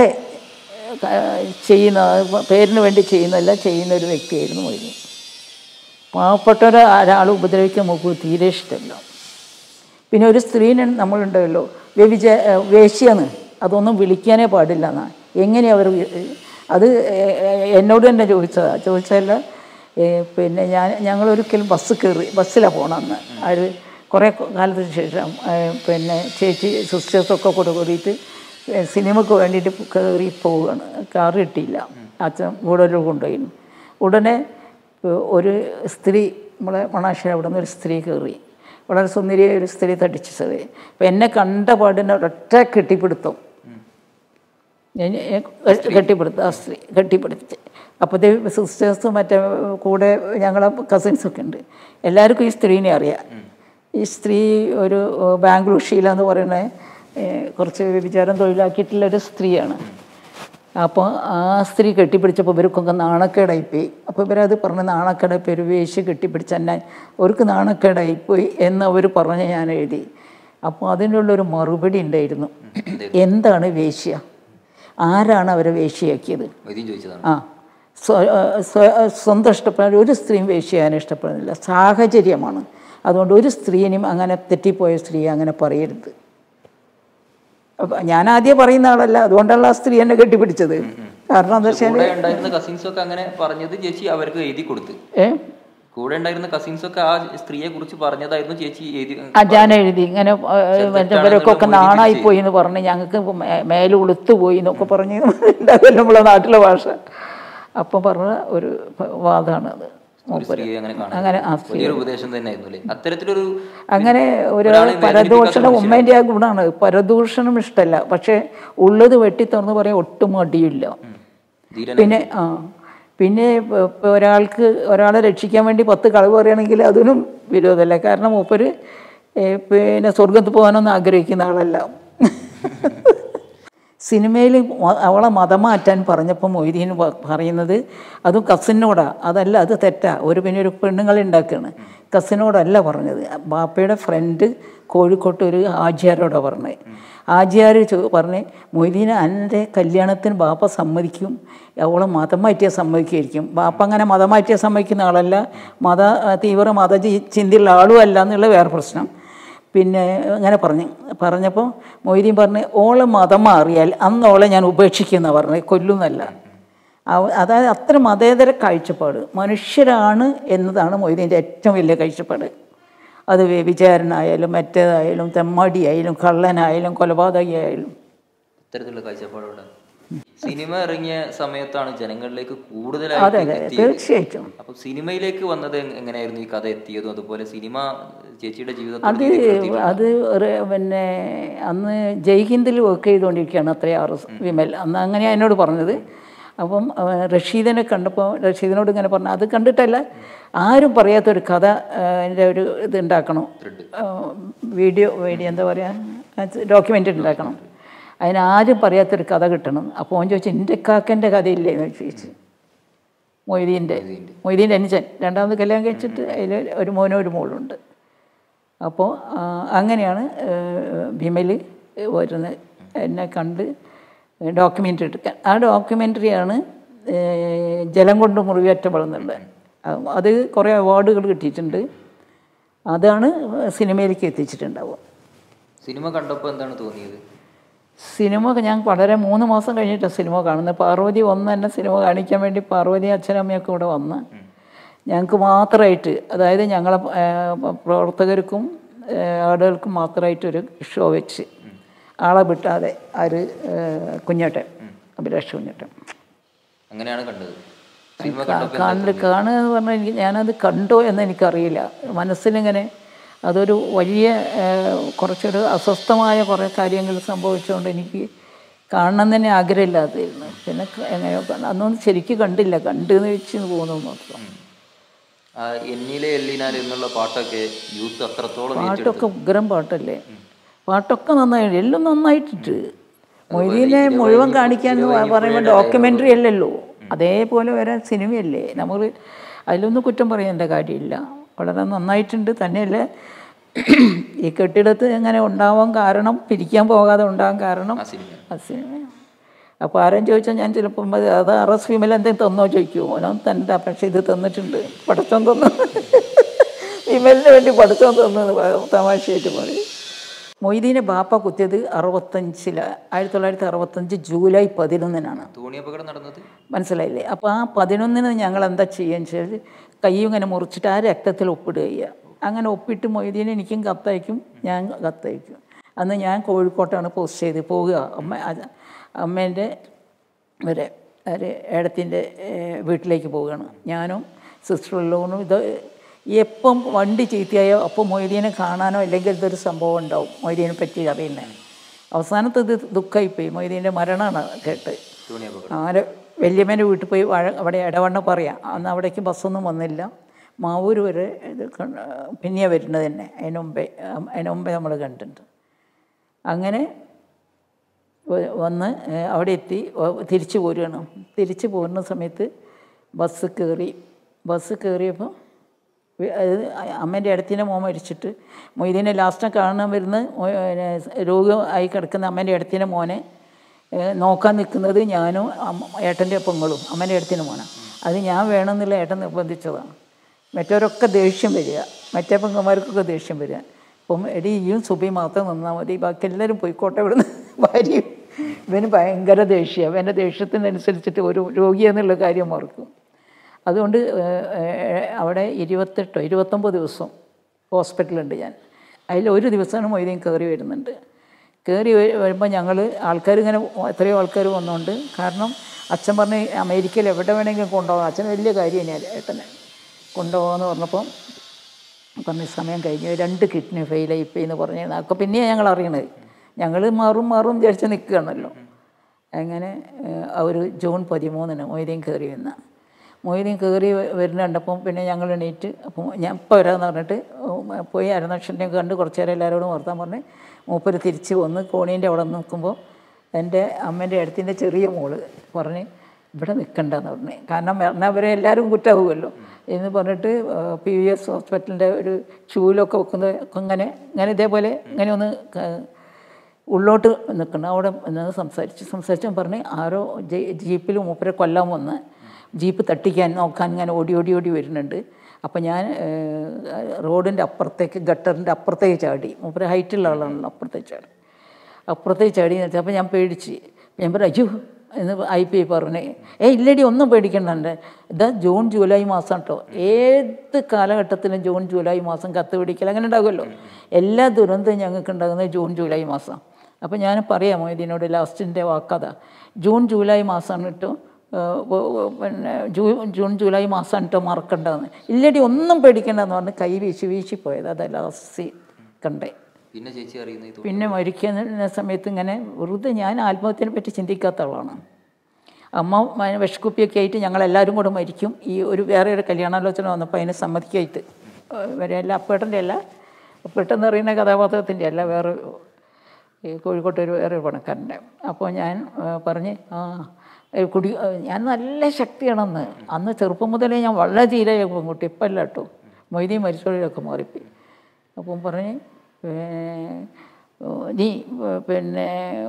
പേരിന് വേണ്ടി ചെയ്യുന്ന ഒരു വ്യക്തിയായിരുന്നു മൊയ്തീൻ. പാവപ്പെട്ടവരെ ഉപദ്രവിക്കാൻ നമുക്ക് തീരെ ഇഷ്ടമല്ല. പിന്നെ ഒരു സ്ത്രീനെ നമ്മളുണ്ടല്ലോ വേശ്യാന്ന്, അതൊന്നും വിളിക്കാനേ പാടില്ല എന്നാണ്. എങ്ങനെ അവർ അത് എന്നോട് തന്നെ ചോദിച്ചതല്ല. പിന്നെ ഞങ്ങളൊരിക്കലും ബസ്സിലാണ് പോകണമെന്ന്. അവർ കുറേ കാലത്തിന് ശേഷം പിന്നെ ചേച്ചി സിസ്റ്റേഴ്സൊക്കെ കൂടിയിട്ട് സിനിമയ്ക്ക് വേണ്ടിയിട്ട് കയറി പോവുകയാണ്. കാർ കിട്ടിയില്ല, അച്ഛൻ കൂടുതൽ കൊണ്ടുപോയി. ഉടനെ ഒരു സ്ത്രീ, നമ്മളെ മണാശ്ശേരി അവിടെ നിന്ന് ഒരു സ്ത്രീ കയറി, വളരെ സുന്ദരിയായ ഒരു സ്ത്രീ തടിച്ചത്. അപ്പം എന്നെ കണ്ട പാടിനെ ഒരൊറ്റ കെട്ടിപ്പിടുത്തം, ആ സ്ത്രീ കെട്ടിപ്പിടിച്ച്. അപ്പോഴത്തെ സിസ്റ്റേഴ്സും മറ്റേ കൂടെ ഞങ്ങളെ കസിൻസൊക്കെ ഉണ്ട്, എല്ലാവർക്കും ഈ സ്ത്രീനെ അറിയാം. ഈ സ്ത്രീ ഒരു ബാംഗ്ലൂർ ഷീല എന്ന് പറയുന്ന കുറച്ച് വ്യഭിചാരം തൊഴിലാക്കിയിട്ടുള്ളൊരു സ്ത്രീയാണ്. അപ്പോൾ ആ സ്ത്രീ കെട്ടിപ്പിടിച്ചപ്പോൾ ഇവർക്കൊക്കെ നാണക്കേടായിപ്പോയി. അപ്പോൾ ഇവരത് പറഞ്ഞ് നാണക്കേടായിപ്പോയി, ഒരു വേശ്യ കെട്ടിപ്പിടിച്ച് തന്നെ അവർക്ക് നാണക്കേടായിപ്പോയി എന്ന് അവർ പറഞ്ഞ് ഞാൻ എഴുതി. അപ്പോൾ അതിനുള്ളൊരു മറുപടി ഉണ്ടായിരുന്നു. എന്താണ് വേശ്യ, ആരാണ് അവരെ വേശ്യയാക്കിയത്? ആ, സ്വന്തം ഇഷ്ടപ്പെടാൻ ഒരു സ്ത്രീയും വേശ്യയാൻ ഇഷ്ടപ്പെടുന്നില്ല, സാഹചര്യമാണ്. അതുകൊണ്ട് ഒരു സ്ത്രീനും അങ്ങനെ തെറ്റിപ്പോയ സ്ത്രീയെ അങ്ങനെ പറയരുത്. അപ്പം ഞാൻ ആദ്യം പറയുന്ന ആളല്ല, അതുകൊണ്ടുള്ള ആ സ്ത്രീ എന്നെ കെട്ടിപ്പിടിച്ചത്. കാരണം എന്താ വെച്ചാൽ കസിൻസൊക്കെ അങ്ങനെ പറഞ്ഞത് ചേച്ചി അവർക്ക് എഴുതി കൊടുത്ത്, കൂടെ ഉണ്ടായിരുന്ന കസിൻസൊക്കെ ആ സ്ത്രീയെ കുറിച്ച് പറഞ്ഞതായിരുന്നു ചേച്ചി എഴുതി. ഞാൻ എഴുതി ഇങ്ങനെ ഇവരൊക്കെ നാണായി പോയി എന്ന് പറഞ്ഞ്, ഞങ്ങൾക്ക് മേലെ ഉളുത്തു പോയി എന്നൊക്കെ പറഞ്ഞ് ഉണ്ടാവില്ല നമ്മളെ നാട്ടിലെ ഭാഷ. അപ്പം പറഞ്ഞ ഒരു വാദമാണ് അത്. അങ്ങനെ ഒരു പരദൂഷണം ഉമ്മേൻ്റെ ആ ഗുണമാണ്. പരദൂഷണം ഇഷ്ടമല്ല, പക്ഷെ ഉള്ളത് വെട്ടിത്തുറന്ന് പറയാൻ ഒട്ടും മടിയില്ല. പിന്നെ ഒരാളെ രക്ഷിക്കാൻ വേണ്ടി 10 കളവ് പറയുകയാണെങ്കിൽ അതിനും വിരോധമല്ല. കാരണം മൂപ്പര് പിന്നെ സ്വർഗത്ത് പോകാനൊന്നും ആഗ്രഹിക്കുന്ന ആളല്ല. സിനിമയിൽ അവളെ മതം മാറ്റാൻ പറഞ്ഞപ്പോൾ മൊയ്തീൻ പറയുന്നത് അതും കസിനോടാണ്. അതല്ല, അത് തെറ്റാ. പിന്നെ ഒരു പെണ്ണുങ്ങളെ ഉണ്ടാക്കുകയാണ്. കസിനോടല്ല പറഞ്ഞത്, ബാപ്പയുടെ ഫ്രണ്ട് കോഴിക്കോട്ട് ഒരു ആചാര്യോടാണ് പറഞ്ഞത്. ആചാര്യ പറഞ്ഞ് മൊയ്തീൻ എൻ്റെ കല്യാണത്തിന് ബാപ്പ സമ്മതിക്കും, അവളെ മതം മാറ്റിയാൽ സമ്മതിക്കുമായിരിക്കും. ബാപ്പ അങ്ങനെ മതം മാറ്റിയാൽ സമ്മതിക്കുന്ന ആളല്ല, തീവ്ര ചിന്തയുള്ള ആളും അല്ല എന്നുള്ള വേറെ പ്രശ്നം. പിന്നെ അങ്ങനെ പറഞ്ഞപ്പോൾ മൊയ്തീൻ പറഞ്ഞ് ഓളെ മതം മാറിയാൽ അന്ന് ഓളെ ഞാൻ ഉപേക്ഷിക്കുന്ന പറഞ്ഞ്, കൊല്ലുന്നല്ല. അതായത് അത്ര മതേതര കാഴ്ചപ്പാട്, മനുഷ്യരാണ് എന്നതാണ് മൊയ്തീൻ്റെ ഏറ്റവും വലിയ കാഴ്ചപ്പാട്. അത് വ്യഭിചാരനായാലും മറ്റേതായാലും തെമ്മാടിയായാലും കള്ളനായാലും കൊലപാതകയായാലും ഇത്തരത്തിലുള്ള കാഴ്ചപ്പാടുണ്ട്. സിനിമ ഇറങ്ങിയ സമയത്താണ് ജനങ്ങളിലേക്ക് കൂടുതലായിട്ട് തീർച്ചയായിട്ടും. അപ്പൊ സിനിമയിലേക്ക് വന്നത് എങ്ങനെയായിരുന്നു ഈ കഥ എത്തിയതും, അതുപോലെ സിനിമ ചേച്ചിയുടെ ജീവിതത്തിൽ? അത് പിന്നെ അന്ന് ജയ്ഹിന്ദിൽ വർക്ക് ചെയ്തുകൊണ്ടിരിക്കുകയാണ് അത്രേ വിമൽ, അന്ന് അങ്ങനെയാണ് എന്നോട് പറഞ്ഞത്. അപ്പം റഷീദിനെ കണ്ടപ്പോൾ റഷീദിനോട് ഇങ്ങനെ പറഞ്ഞു, അത് കണ്ടിട്ടല്ല, ആരും പറയാത്തൊരു കഥ എൻ്റെ ഒരു ഇത് ഉണ്ടാക്കണം, വീഡിയോ എന്താ പറയുക, ഡോക്യുമെൻ്ററി ഉണ്ടാക്കണം, അതിനാരും പറയാത്തൊരു കഥ കിട്ടണം. അപ്പോൾ ഓൻ ചോദിച്ചു എൻ്റെ കാക്കൻ്റെ കഥയില്ലേ എന്ന് ചോദിച്ചു. മൊയ്തീൻ്റെ അനുജൻ, രണ്ടാമത് കല്യാണം കഴിച്ചിട്ട് അതിൽ ഒരു മോനും ഒരു മോളുണ്ട്. അപ്പോൾ അങ്ങനെയാണ് വിമൽ വരുന്നത് എന്നെ കണ്ട് ഡോക്യുമെൻ്ററി എടുക്കാൻ. ആ ഡോക്യുമെൻ്ററിയാണ് ജലം കൊണ്ട് മുറിവേറ്റവൾ എന്നുള്ളത്. അത് കുറേ അവാർഡുകൾ കിട്ടിയിട്ടുണ്ട്. അതാണ് സിനിമയിലേക്ക് എത്തിച്ചിട്ടുണ്ടാവുക. സിനിമ കണ്ടപ്പോൾ എന്താണ് തോന്നിയത്? സിനിമ ഞാൻ വളരെ 3 മാസം കഴിഞ്ഞിട്ടാണ് സിനിമ കാണുന്നത്. പാർവതി വന്ന് എന്നെ സിനിമ കാണിക്കാൻ വേണ്ടി പാർവതി അച്ഛനമ്മയൊക്കെ ഇവിടെ വന്ന് ഞങ്ങൾക്ക് മാത്രമായിട്ട്, അതായത് ഞങ്ങളെ പ്രവർത്തകർക്കും ആളുകൾക്കും മാത്രമായിട്ടൊരു ഷോ വെച്ച്, ആളെ വിട്ടാതെ, ആര് കുഞ്ഞേട്ടൻ, അഭിലാഷ് കുഞ്ഞേട്ടൻ. അങ്ങനെയാണ് കണ്ടത്. കാണുക എന്ന് പറഞ്ഞാൽ ഞാനത് കണ്ടോ എന്ന് എനിക്കറിയില്ല. മനസ്സിലിങ്ങനെ അതൊരു വലിയ കുറച്ചൊരു അസ്വസ്ഥമായ കുറേ കാര്യങ്ങൾ സംഭവിച്ചുകൊണ്ട് എനിക്ക് കാണണം തന്നെ ആഗ്രഹമില്ലാതായിരുന്നു. പിന്നെ എങ്ങനെയോ അന്നൊന്നും ശരിക്കും കണ്ടില്ല, കണ്ടെന്ന് വെച്ച് പോകുന്നു മാത്രം. പാട്ടൊക്കെ ഉഗ്രം പാട്ടല്ലേ, പാട്ടൊക്കെ നന്നായിട്ട്, എല്ലാം നന്നായിട്ടിട്ട്. മൊയ്തീനെ മുഴുവൻ കാണിക്കാൻ എന്ന് പറയുമ്പോൾ ഡോക്യുമെൻ്ററി അല്ലല്ലോ, അതേപോലെ വരാൻ സിനിമയല്ലേ. നമ്മൾ അതിലൊന്നും കുറ്റം പറയേണ്ട കാര്യമില്ല, വളരെ നന്നായിട്ടുണ്ട്. തന്നെയല്ല ഈ കെട്ടിടത്ത് എങ്ങനെ ഉണ്ടാവാൻ കാരണം, പിരിക്കാൻ പോകാതെ ഉണ്ടാകാൻ കാരണം ആ സിനിമ. അപ്പോൾ ആരും ചോദിച്ചാൽ ഞാൻ ചിലപ്പം അത് RS വിമൽ എന്തെങ്കിലും തന്നോ ചോദിക്കുമോ, ഓനോ തൻ്റെ, പക്ഷേ ഇത് തന്നിട്ടുണ്ട്, പഠിച്ചോൻ തന്നു, വിമലിന് വേണ്ടി പഠിച്ചോൻ തന്നു തമാശയായിട്ട് പറയും. മൊയ്തീനെ ബാപ്പ കുത്തിയത് 1965 ജൂലൈ 11-നാണ്. മനസ്സിലായില്ലേ? അപ്പോൾ ആ 11-ന് ഞങ്ങൾ എന്താ ചെയ്യുകയെന്ന് വെച്ചാൽ കയ്യും ഇങ്ങനെ മുറിച്ചിട്ട് ആ രക്തത്തിൽ ഒപ്പിടുക ചെയ്യുക. അങ്ങനെ ഒപ്പിട്ട് മൊയ്തീനെ എനിക്കും കത്തയക്കും, ഞാൻ കത്തയക്കും. അന്ന് ഞാൻ കോഴിക്കോട്ടാണ് പോസ്റ്റ് ചെയ്ത് പോവുക. അമ്മേൻ്റെ ഒരു ഏടത്തിൻ്റെ വീട്ടിലേക്ക് പോവുകയാണ്. ഞാനും സിസ്റ്ററുള്ളവനും. ഇത് എപ്പം വണ്ടി ചീത്തയായോ അപ്പോൾ മൊയ്തീനെ കാണാനോ അല്ലെങ്കിൽ ഇതൊരു സംഭവം ഉണ്ടാവും മൊയ്തീനെ പറ്റി അറിയുന്നത്. അവസാനത്തെ ഇത് ദുഃഖമായിപ്പോയി, മൊയ്തീൻ്റെ മരണമാണ് കേട്ട്. അങ്ങനെ വല്യമ്മേൻ്റെ വീട്ടിൽ പോയി അവിടെ ഇടവണ്ണ പറയാം. അന്ന് അവിടേക്ക് ബസ്സൊന്നും വന്നില്ല, മാവൂർ വരെ ഇത് പിന്നെയാണ് വരുന്നത് തന്നെ. അതിന് മുമ്പേ നമ്മൾ കണ്ടിട്ടുണ്ട്. അങ്ങനെ വന്ന് അവിടെ എത്തി തിരിച്ചു പോരുകയാണ്. തിരിച്ചു പോരുന്ന സമയത്ത് ബസ് കയറിയപ്പോൾ അമ്മേൻ്റെ അടുത്തിൻ്റെ മോൻ മരിച്ചിട്ട് മൊയ്തീനെ ലാസ്റ്റ് കാണാൻ വരുന്ന രോഗമായി കിടക്കുന്ന അമ്മേൻ്റെ അടുത്തിൻ്റെ മോനെ നോക്കാൻ നിൽക്കുന്നത് ഞാനും ഏട്ടൻ്റെ പെങ്ങളും അമ്മേൻ്റെ അടുത്തിൻ്റെ മോനാണ്. അത് ഞാൻ വേണമെന്നുള്ള ഏട്ടൻ നിർബന്ധിച്ചതാണ്. മറ്റവരൊക്കെ ദേഷ്യം വരിക, മറ്റേ പെങ്ങന്മാർക്കൊക്കെ ദേഷ്യം വരിക. അപ്പം എടി ഈയും സുബി മാത്രം നിന്നാൽ മതി, ബാക്കി എല്ലാവരും പോയിക്കോട്ടെ ഇവിടുന്ന്. ഭാര്യയും ഇവന് ഭയങ്കര ദേഷ്യമാണ്. അവൻ്റെ ദേഷ്യത്തിനനുസരിച്ചിട്ട് ഒരു രോഗിയെന്നുള്ള കാര്യം മറക്കും. അതുകൊണ്ട് അവിടെ 29 ദിവസം ഹോസ്പിറ്റലുണ്ട് ഞാൻ. അതിലൊരു ദിവസമാണ് മൊയ്തീൻ കയറി വരുന്നുണ്ട്. കയറി വരുമ്പോൾ ഞങ്ങൾ ആൾക്കാർ ഇങ്ങനെ എത്രയോ ആൾക്കാർ വന്നുകൊണ്ട്, കാരണം അച്ഛൻ പറഞ്ഞ് അമേരിക്കയിൽ എവിടെ വേണമെങ്കിലും കൊണ്ടുപോകാം, അച്ഛൻ വലിയ കാര്യം തന്നെയാണ് ഏട്ടനെ കൊണ്ടുപോകാമെന്ന് പറഞ്ഞപ്പം പറഞ്ഞ സമയം കഴിഞ്ഞ് 2 കിഡ്നി ഫെയിലായിപ്പോയി എന്ന് പറഞ്ഞു. അപ്പോൾ പിന്നെയാണ് ഞങ്ങൾ അറിയണത്. ഞങ്ങൾ മാറും വിചാരിച്ച് നിൽക്കുകയാണല്ലോ. അങ്ങനെ ഒരു ജൂൺ 13 മൊയ്തീൻ കയറി വന്ന മൊയ്തീൻ കയറി വരുന്ന കണ്ടപ്പം പിന്നെ ഞങ്ങൾ എണീറ്റ് അപ്പം ഞാൻ ഇപ്പോൾ വരാമെന്ന് പറഞ്ഞിട്ട് പോയി അരനക്ഷനെ കണ്ട് കുറച്ച് നേരം എല്ലാവരോടും വർത്താൻ പറഞ്ഞ് മൂപ്പര് തിരിച്ച് വന്ന് കോണീൻ്റെ അവിടെ നിൽക്കുമ്പോൾ എൻ്റെ അമ്മേൻ്റെ അടുത്തിൻ്റെ ചെറിയ മോള് പറഞ്ഞ് ഇവിടെ നിൽക്കണ്ടെന്ന് പറഞ്ഞു. കാരണം വരണവരെ എല്ലാവരും കുറ്റമാകുമല്ലോ എന്ന് പറഞ്ഞിട്ട് PVS ഹോസ്പിറ്റലിൻ്റെ ഒരു ചൂലൊക്കെ വെക്കുന്നത് ഇങ്ങനെ ഇതേപോലെ ഇങ്ങനെ ഒന്ന് ഉള്ളോട്ട് നിൽക്കണം. അവിടെ നിന്ന് സംസാരിച്ച് പറഞ്ഞ് ആരോ ജീപ്പിൽ മൂപ്പരെ കൊല്ലാൻ വന്ന് ജീപ്പ് തട്ടിക്കാൻ നോക്കാൻ ഇങ്ങനെ ഓടി വരുന്നുണ്ട്. അപ്പോൾ ഞാൻ റോഡിൻ്റെ അപ്പുറത്തേക്ക് ഗട്ടറിൻ്റെ അപ്പുറത്തേക്ക് ചാടി. മൂപ്പര് ഹൈറ്റുള്ള ആളാണല്ലോ, അപ്പുറത്തേക്ക് ചാടി എന്ന് വെച്ചാൽ അപ്പോൾ ഞാൻ പേടിച്ച്. ഞാൻ പറഞ്ഞു അയ്യോ എന്ന് IP പറഞ്ഞേ. ഇല്ലടി ഒന്നും പേടിക്കണ്ടേ, ഇതാ ജൂൺ ജൂലൈ മാസം കേട്ടോ. ഏത് കാലഘട്ടത്തിലും ജൂൺ ജൂലൈ മാസം കത്ത് പിടിക്കൽ അങ്ങനെ ഉണ്ടാകുമല്ലോ. എല്ലാ ദുരന്തവും ഞങ്ങൾക്ക് ഉണ്ടാകുന്നത് ജൂൺ ജൂലൈ മാസം. അപ്പോൾ ഞാൻ പറയാമോ ഇതിനോട് ലാസ്റ്റിൻ്റെ വാക്കഥ, ജൂൺ ജൂലൈ മാസമാണ് കേട്ടോ, പിന്നെ ജൂൺ ജൂലൈ മാസം കേട്ടോ മറക്കണ്ടെന്ന്. ഇല്ലടി ഒന്നും പേടിക്കണ്ടെന്ന് പറഞ്ഞ് കൈ വീശി പോയത്. അതാ ലാസ്റ്റ് കണ്ടേ. പിന്നെ മരിക്കുന്ന സമയത്ത് ഇങ്ങനെ വെറുതെ ഞാൻ ആത്മഹത്യനെ പറ്റി ചിന്തിക്കാത്ത ആളാണ്. അമ്മ വിഷക്കുപ്പിയൊക്കെ ആയിട്ട് ഞങ്ങളെല്ലാവരും കൂടെ മരിക്കും. ഈ വേറെ ഒരു കല്യാണാലോചന വന്നപ്പോൾ അതിന് സമ്മതിക്കായിട്ട് വരെയല്ല, അപ്പേട്ടൻ്റെ അല്ല, അപ്പേട്ടെന്ന് പറയുന്ന കഥാപാത്രത്തിൻ്റെ അല്ല, വേറെ കോഴിക്കോട്ട് വേറെ പണക്കാരൻ്റെ. അപ്പോൾ ഞാൻ പറഞ്ഞ് ഞാൻ നല്ല ശക്തിയാണെന്ന്. അന്ന് ചെറുപ്പം മുതലേ ഞാൻ വളരെ തീരെ പെൺകുട്ടി, ഇപ്പം അല്ല കേട്ടോ, മൊയ്തീൻ മരിച്ചോളിലൊക്കെ മാറിപ്പോയി. അപ്പം പറഞ്ഞ് നീ പിന്നെ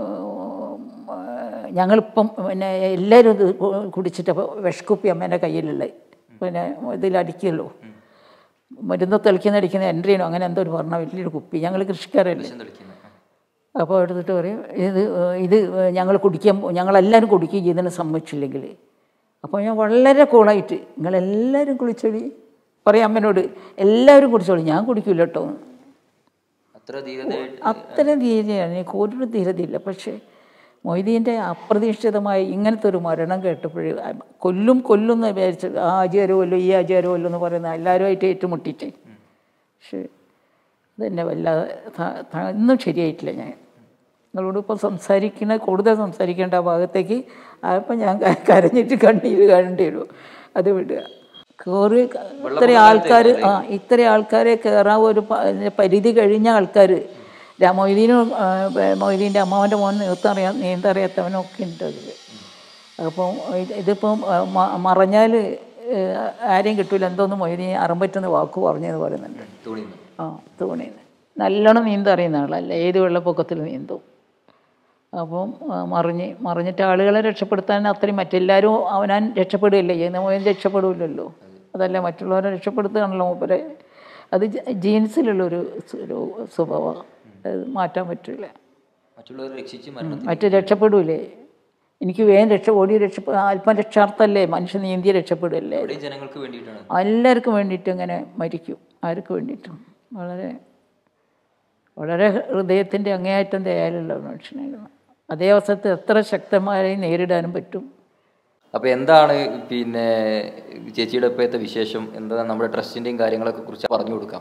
ഞങ്ങളിപ്പം പിന്നെ എല്ലാവരും ഇത് കുടിച്ചിട്ട് വിഷക്കുപ്പി അമ്മേൻ്റെ കയ്യിലുള്ളത് പിന്നെ ഇതിലടിക്കുമല്ലോ, മരുന്ന് തെളിക്കുന്ന എൻട്രീനോ അങ്ങനെ എന്തോ ഒരു പറഞ്ഞ വലിയൊരു കുപ്പി, ഞങ്ങൾ കൃഷിക്കാരല്ലേ. അപ്പോൾ എടുത്തിട്ട് പറയും ഇത് ഞങ്ങളെല്ലാവരും കുടിക്കുകയും ഇതിനെ സമ്മതിച്ചില്ലെങ്കിൽ. അപ്പോൾ ഞാൻ വളരെ കൂളായിട്ട് നിങ്ങളെല്ലാവരും കുളിച്ചോളി പറയാം അമ്മേനോട്, എല്ലാവരും കുടിച്ചോളി, ഞാൻ കുടിക്കില്ല കേട്ടോ. അത്ര ധീരതയാണ്, എനിക്ക് ഒരു ധീരതയില്ല. പക്ഷേ മൊയ്തീൻ്റെ അപ്രതീക്ഷിതമായി ഇങ്ങനത്തെ ഒരു മരണം കേട്ടപ്പോഴേ കൊല്ലും എന്ന് വിചാരിച്ചു. ആ ആചാരോ കൊല്ലും ഈ ആചാരോ കൊല്ലും എന്ന് പറയുന്ന എല്ലാവരുമായിട്ട് ഏറ്റുമുട്ടിയിട്ട്. പക്ഷേ അതെന്നെ വല്ലാതെ ഇന്നും ശരിയായിട്ടില്ല. ഞാൻ നിങ്ങളോട് ഇപ്പോൾ കൂടുതൽ സംസാരിക്കേണ്ട ആ ഭാഗത്തേക്ക് അപ്പം ഞാൻ കരഞ്ഞിട്ട് കണ്ണീര് കാണേണ്ടി വരും. അത് വിടുക. ഇത്ര ആൾക്കാരെ കയറാൻ ഒരു പരിധി കഴിഞ്ഞ ആൾക്കാർ, മൊയ്തീൻ്റെ അമ്മാവൻ്റെ മോൻ നീന്തറിയാത്തവനൊക്കെ ഉണ്ട് അതിൽ. അപ്പം ഇതിപ്പം മറഞ്ഞാൽ ആരെയും കിട്ടൂല, എന്തോന്ന് മൊയ്തീൻ അറമ്പറ്റുന്ന വാക്ക് പറഞ്ഞെന്ന് പറയുന്നുണ്ട്. തോണിന്ന് നല്ലോണം നീന്തറിയുന്ന ആളല്ല, ഏത് വെള്ളപ്പൊക്കത്തിൽ നീന്തും. അപ്പം മറിഞ്ഞിട്ട് ആളുകളെ രക്ഷപ്പെടുത്താൻ അത്രയും മറ്റെല്ലാവരും അവനാൻ രക്ഷപ്പെടുകയല്ലേ ചെയ്യുന്ന, മൊയ്തീൻ രക്ഷപ്പെടില്ലല്ലോ. അതല്ല മറ്റുള്ളവരെ രക്ഷപ്പെടുത്തുകയാണല്ലോ മൂപ്പരെ. അത് ജീൻസിലുള്ളൊരു സ്വഭാവമാണ്, അത് മാറ്റാൻ പറ്റില്ല. മറ്റു രക്ഷപ്പെടൂലേ, എനിക്ക് വേഗം ആത്മരക്ഷാർത്ഥമല്ലേ മനുഷ്യൻ നീന്തിയെ രക്ഷപ്പെടില്ലേ. എല്ലാവർക്കും വേണ്ടിയിട്ട് അങ്ങനെ മരിക്കും, ആർക്ക് വേണ്ടിയിട്ടും. വളരെ വളരെ ഹൃദയത്തിൻ്റെ അങ്ങേയറ്റം ദയാലുള്ള മനുഷ്യനായിരുന്നു. അതേ അവസരത്തിൽ എത്ര ശക്തമായി നേരിടാനും പറ്റും. അപ്പോൾ എന്താണ് പിന്നെ ചേച്ചിയുടെ ഇപ്പോഴത്തെ വിശേഷം, എന്താണ് നമ്മുടെ ട്രസ്റ്റിൻ്റെയും കാര്യങ്ങളൊക്കെ കുറിച്ച് പറഞ്ഞു കൊടുക്കാം.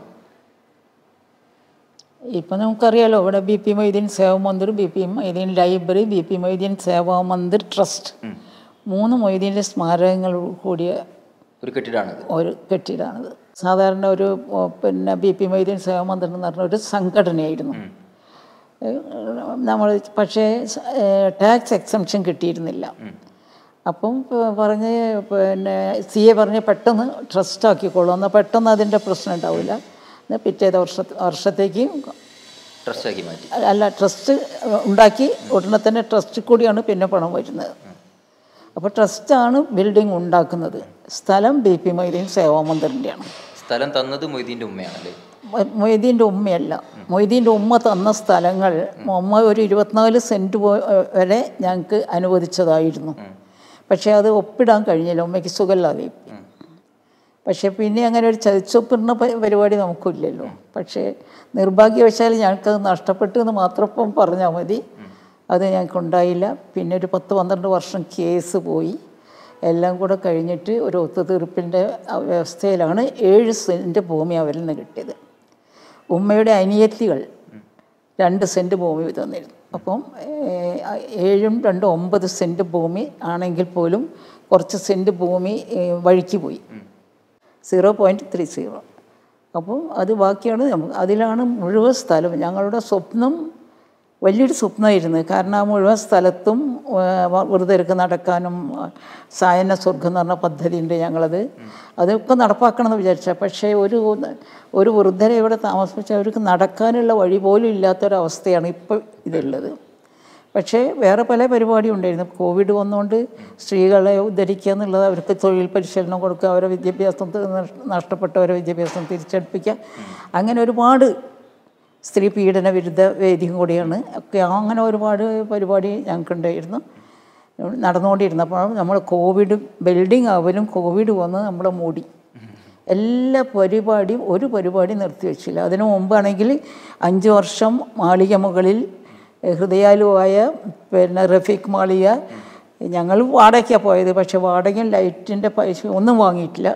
ഇപ്പം നമുക്കറിയാലോ, ഇവിടെ BP Moideen Seva Mandir, BP Moideen library, BP Moideen Seva Mandir trust, 3 മൊയ്തീൻ്റെ സ്മാരകങ്ങൾ കൂടിയ ഒരു കെട്ടിടമാണിത്. സാധാരണ ഒരു പിന്നെ BP മൊയ്തീൻ സേവാ മന്ദിർ എന്ന് പറഞ്ഞ ഒരു സംഘടനയായിരുന്നു. നമ്മൾ പക്ഷേ ടാക്സ് എക്സംഷൻ കിട്ടിയിരുന്നില്ല. അപ്പം പറഞ്ഞ് പിന്നെ CA പറഞ്ഞ് പെട്ടെന്ന് ട്രസ്റ്റ് ആക്കിക്കോളൂ, എന്നാൽ പെട്ടെന്ന് അതിൻ്റെ പ്രശ്നം ഉണ്ടാവില്ല. എന്നാൽ പിറ്റേ വർഷത്തേക്ക് ട്രസ്റ്റാക്കി മാറ്റി. അല്ല, ട്രസ്റ്റ് ഉണ്ടാക്കി ഉടനെ തന്നെ ട്രസ്റ്റ് കൂടിയാണ് പിന്നെ പണം വരുന്നത്. അപ്പോൾ ട്രസ്റ്റാണ് ബിൽഡിംഗ് ഉണ്ടാക്കുന്നത്. സ്ഥലം DP മൊയ്തീൻ സേവാമന്ദിറിൻ്റെയാണ്. സ്ഥലം തന്നത് മൊയ്തീൻ്റെ ഉമ്മയാണല്ലേ? മൊയ്തീൻ്റെ ഉമ്മയല്ല, മൊയ്തീൻ്റെ ഉമ്മ തന്ന സ്ഥലങ്ങൾ ഉമ്മ ഒരു 24 സെൻറ്റ് വരെ ഞങ്ങൾക്ക് അനുവദിച്ചതായിരുന്നു. പക്ഷേ അത് ഒപ്പിടാൻ കഴിഞ്ഞില്ല, ഉമ്മയ്ക്ക് സുഖമില്ലാതെ. പക്ഷേ പിന്നെ അങ്ങനെ ഒരു ചതിച്ചൊപ്പിടുന്ന പരിപാടി നമുക്കില്ലല്ലോ. പക്ഷേ നിർഭാഗ്യവശാൽ ഞങ്ങൾക്കത് നഷ്ടപ്പെട്ടു എന്ന് മാത്രം പറഞ്ഞാൽ മതി. അത് ഞങ്ങൾക്കുണ്ടായില്ല. പിന്നെ ഒരു 10-12 വർഷം കേസ് പോയി. എല്ലാം കൂടെ കഴിഞ്ഞിട്ട് ഒരു ഒത്തുതീർപ്പിൻ്റെ വ്യവസ്ഥയിലാണ് 7 സെൻറ്റ് ഭൂമി അവരിൽ നിന്ന് കിട്ടിയത്. ഉമ്മയുടെ അനിയത്തികൾ 2 സെൻറ്റ് ഭൂമി തന്നിരുന്നു. അപ്പം 7 ഉം 2 9 സെൻറ്റ് ഭൂമി ആണെങ്കിൽ പോലും കുറച്ച് സെൻറ്റ് ഭൂമി വഴിക്ക് പോയി, 0.30. അപ്പോൾ അത് ബാക്കിയാണ് അതിലാണ് മുഴുവൻ സ്ഥലം. ഞങ്ങളുടെ സ്വപ്നം വലിയൊരു സ്വപ്നമായിരുന്നു. കാരണം ആ മുഴുവൻ സ്ഥലത്തും വെറുതെ നടക്കാനും സായന സ്വർഗം എന്ന് പറഞ്ഞ പദ്ധതി ഉണ്ട് ഞങ്ങളത്. അതൊക്കെ നടപ്പാക്കണമെന്ന് വിചാരിച്ചാൽ, പക്ഷേ ഒരു വൃദ്ധരെ ഇവിടെ താമസിപ്പിച്ചാൽ അവർക്ക് നടക്കാനുള്ള വഴി പോലും ഇല്ലാത്തൊരവസ്ഥയാണ് ഇപ്പോൾ ഇതുള്ളത്. പക്ഷേ വേറെ പല പരിപാടിയും ഉണ്ടായിരുന്നു. കോവിഡ് വന്നുകൊണ്ട് സ്ത്രീകളെ ഉദ്ധരിക്കുക എന്നുള്ളത്, അവർക്ക് തൊഴിൽ പരിശീലനം കൊടുക്കുക, അവരെ വിദ്യാഭ്യാസം നഷ്ടപ്പെട്ടവരെ വിദ്യാഭ്യാസം തിരിച്ചെടുപ്പിക്കുക, അങ്ങനെ ഒരുപാട് സ്ത്രീ പീഡന വിരുദ്ധ വേദിയും കൂടിയാണ് ഒക്കെ. അങ്ങനെ ഒരുപാട് പരിപാടി ഞങ്ങൾക്കുണ്ടായിരുന്നു, നടന്നുകൊണ്ടിരുന്നപ്പോൾ നമ്മൾ കോവിഡ് ബിൽഡിംഗ് ആവലും കോവിഡ് വന്ന് നമ്മളെ മൂടി. എല്ലാ പരിപാടിയും ഒരു പരിപാടി നിർത്തിവെച്ചില്ല. അതിനു മുമ്പാണെങ്കിൽ 5 വർഷം മാളിക മുകളിൽ ഹൃദയാലുവായ പിന്നെ റഫീഖ് മാളിക ഞങ്ങൾ വാടകയ്ക്കാണ് പോയത്. പക്ഷേ വാടകയും ലൈറ്റിൻ്റെ പൈസ ഒന്നും വാങ്ങിയിട്ടില്ല.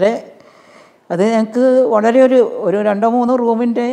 അത് ഞങ്ങൾക്ക് വളരെ ഒരു 2-3 റൂമിൻ്റെ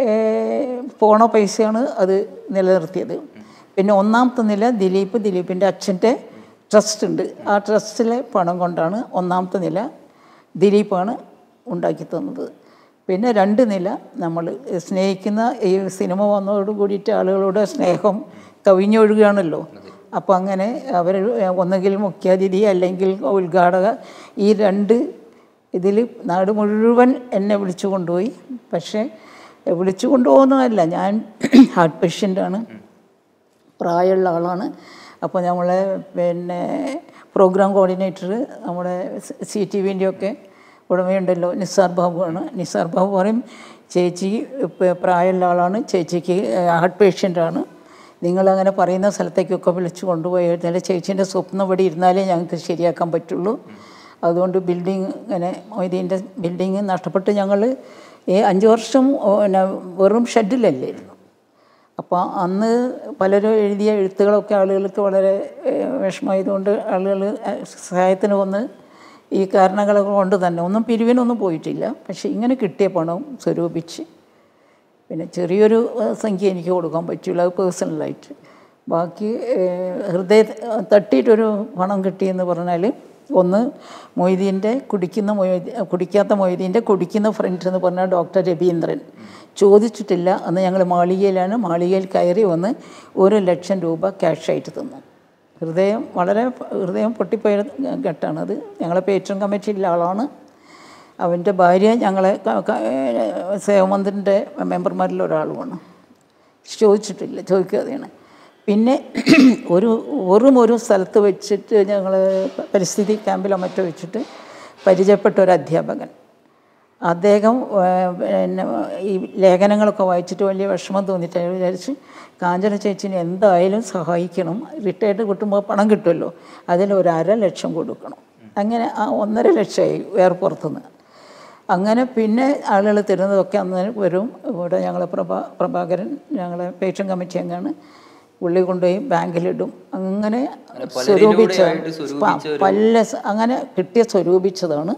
പോണ പൈസയാണ് അത് നിലനിർത്തിയത്. പിന്നെ 1ാമത്തെ നില ദിലീപിൻ്റെ അച്ഛൻ്റെ ട്രസ്റ്റ് ഉണ്ട്. ആ ട്രസ്റ്റിലെ പണം കൊണ്ടാണ് 1ാമത്തെ നില ദിലീപാണ് ഉണ്ടാക്കി തന്നത്. പിന്നെ 2 നില നമ്മൾ സ്നേഹിക്കുന്ന ഈ സിനിമ വന്നതോട് കൂടിയിട്ട് ആളുകളുടെ സ്നേഹം കവിഞ്ഞൊഴുകുകയാണല്ലോ. അപ്പോൾ അങ്ങനെ അവർ ഒന്നുകിൽ മുഖ്യാതിഥി അല്ലെങ്കിൽ ഉദ്ഘാടക, ഈ 2 ഇതിൽ നാട് മുഴുവൻ എന്നെ വിളിച്ചു കൊണ്ടുപോയി. പക്ഷേ വിളിച്ചു കൊണ്ടുപോകുന്നതല്ല, ഞാൻ ഹാർട്ട് പേഷ്യൻ്റാണ്, പ്രായമുള്ള ആളാണ്. അപ്പോൾ നമ്മളെ പിന്നെ പ്രോഗ്രാം കോർഡിനേറ്റർ നമ്മുടെ CTVൻ്റെയൊക്കെ ഉടമയുണ്ടല്ലോ, നിസാർ ബാബുവാണ്. നിസാർ ബാബു പറയും, ചേച്ചി പ്രായമുള്ള ആളാണ്, ചേച്ചിക്ക് ഹാർട്ട് പേഷ്യൻ്റാണ്, നിങ്ങളങ്ങനെ പറയുന്ന സ്ഥലത്തേക്കൊക്കെ വിളിച്ചു കൊണ്ടുപോയി കഴിഞ്ഞാൽ ചേച്ചീൻ്റെ സ്വപ്നം ഇവിടെ ഇരുന്നാലേ ഞങ്ങൾക്ക് ശരിയാക്കാൻ പറ്റുള്ളൂ. അതുകൊണ്ട് ബിൽഡിങ് ഇങ്ങനെ മൊയ്തീൻ്റെ ബിൽഡിങ് നഷ്ടപ്പെട്ട് ഞങ്ങൾ 5 വർഷം വെറും ഷെഡിലല്ലായിരുന്നു. അപ്പോൾ അന്ന് പലരും എഴുതിയ എഴുത്തുകളൊക്കെ ആളുകൾക്ക് വളരെ വിഷമമായതുകൊണ്ട് ആളുകൾ സഹായത്തിന് വന്ന് ഈ കാരണങ്ങൾ കൊണ്ട് തന്നെ ഒന്നും പിരിവിനൊന്നും പോയിട്ടില്ല. പക്ഷേ ഇങ്ങനെ കിട്ടിയ പണം സ്വരൂപിച്ച് പിന്നെ ചെറിയൊരു സംഖ്യ എനിക്ക് കൊടുക്കാൻ പറ്റില്ല, അത് പേഴ്സണലായിട്ട്. ബാക്കി തട്ടിയിട്ടൊരു പണം കിട്ടിയെന്ന് പറഞ്ഞാൽ, ഒന്ന് മൊയ്തീൻ്റെ കുടിക്കാത്ത മൊയ്തീൻ്റെ കുടിക്കുന്ന ഫ്രണ്ട് എന്ന് പറഞ്ഞാൽ ഡോക്ടർ രവീന്ദ്രൻ ചോദിച്ചിട്ടില്ല. അന്ന് ഞങ്ങൾ മാളികയിലാണ്, മാളികയിൽ കയറി വന്ന് 1 ലക്ഷം രൂപ ക്യാഷായിട്ട് തന്നു. ഹൃദയം പൊട്ടിപ്പോയ ഘട്ടമാണത്. ഞങ്ങളെ പേട്രൺ കമ്മിറ്റിയിലുള്ള ആളാണ്. അവൻ്റെ ഭാര്യ ഞങ്ങളെ സേവമന്ദിറിൻ്റെ മെമ്പർമാരിൽ ഒരാളുമാണ്. ചോദിക്കാതെയാണ്. പിന്നെ ഒരു സ്ഥലത്ത് വെച്ചിട്ട് ഞങ്ങൾ പരിസ്ഥിതി ക്യാമ്പിലോ മറ്റോ വെച്ചിട്ട് പരിചയപ്പെട്ട ഒരു അധ്യാപകൻ, അദ്ദേഹം പിന്നെ ഈ ലേഖനങ്ങളൊക്കെ വായിച്ചിട്ട് വലിയ വിഷമം തോന്നിയിട്ട് അയാൾ വിചാരിച്ച് കാഞ്ചന ചേച്ചിനെ എന്തായാലും സഹായിക്കണം, റിട്ടയർഡ് കിട്ടുമ്പോൾ പണം കിട്ടുമല്ലോ, അതിൽ 1.5 ലക്ഷം കൊടുക്കണം. അങ്ങനെ ആ 1.5 ലക്ഷമായി വേറെ പുറത്തുനിന്ന്. അങ്ങനെ പിന്നെ ആളുകൾ തരുന്നതൊക്കെ അന്ന് വരും. ഇവിടെ ഞങ്ങളെ പ്രഭാകരൻ ഞങ്ങളെ പേട്രൺ കമ്മിറ്റി അംഗമാണ്, ഉള്ളി കൊണ്ടുപോയി ബാങ്കിലിടും. അങ്ങനെ അങ്ങനെ കിട്ടിയ സ്വരൂപിച്ചതാണ്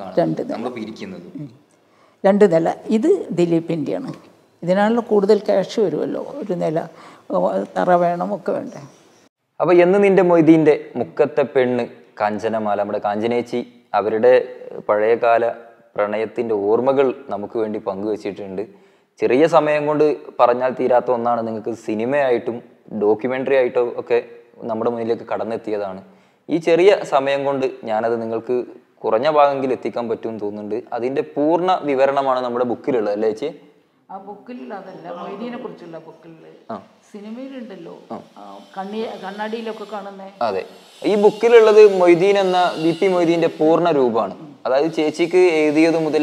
2 നില. ഇത് ദിലീപിൻ്റെയാണ്. ഇതിനാണല്ലോ കൂടുതൽ ക്യാഷ് വരുമല്ലോ, 1 നില തറ വേണം ഒക്കെ വേണ്ടേ. അപ്പോൾ എന്ന് നിൻ്റെ മൊയ്തീൻ്റെ മുക്കത്തെ പെണ്ണ് കാഞ്ചനമാല, നമ്മുടെ കാഞ്ചനേച്ചി അവരുടെ പഴയകാല പ്രണയത്തിൻ്റെ ഓർമ്മകൾ നമുക്ക് വേണ്ടി പങ്കുവച്ചിട്ടുണ്ട്. ചെറിയ സമയം കൊണ്ട് പറഞ്ഞാൽ തീരാത്ത ഒന്നാണ്. നിങ്ങൾക്ക് സിനിമയായിട്ടും ഡോക്യുമെൻ്ററി ആയിട്ടും ഒക്കെ നമ്മുടെ മുന്നിലേക്ക് കടന്നെത്തിയതാണ്. ഈ ചെറിയ സമയം കൊണ്ട് ഞാനത് നിങ്ങൾക്ക് കുറഞ്ഞ ഭാഗമെങ്കിലും എത്തിക്കാൻ പറ്റുമെന്ന് തോന്നുന്നുണ്ട്. അതിൻ്റെ പൂർണ്ണ വിവരണമാണ് നമ്മുടെ ബുക്കിലുള്ളത് അല്ലേ ചേച്ചി? ആ ബുക്കിലുള്ളതല്ല, മൊയ്തീനെ കുറിച്ചുള്ള ബുക്കിലുള്ള സിനിമയിലുണ്ടല്ലോ, കണ്ണാടിയിലൊക്കെ കാണുന്നേ. അതെ, ഈ ബുക്കിലുള്ളത് മൊയ്തീൻ എന്ന VP മൊയ്തീൻ്റെ പൂർണ്ണ രൂപമാണ്. അതായത് ചേച്ചിക്ക് എഴുതിയത് മുതൽ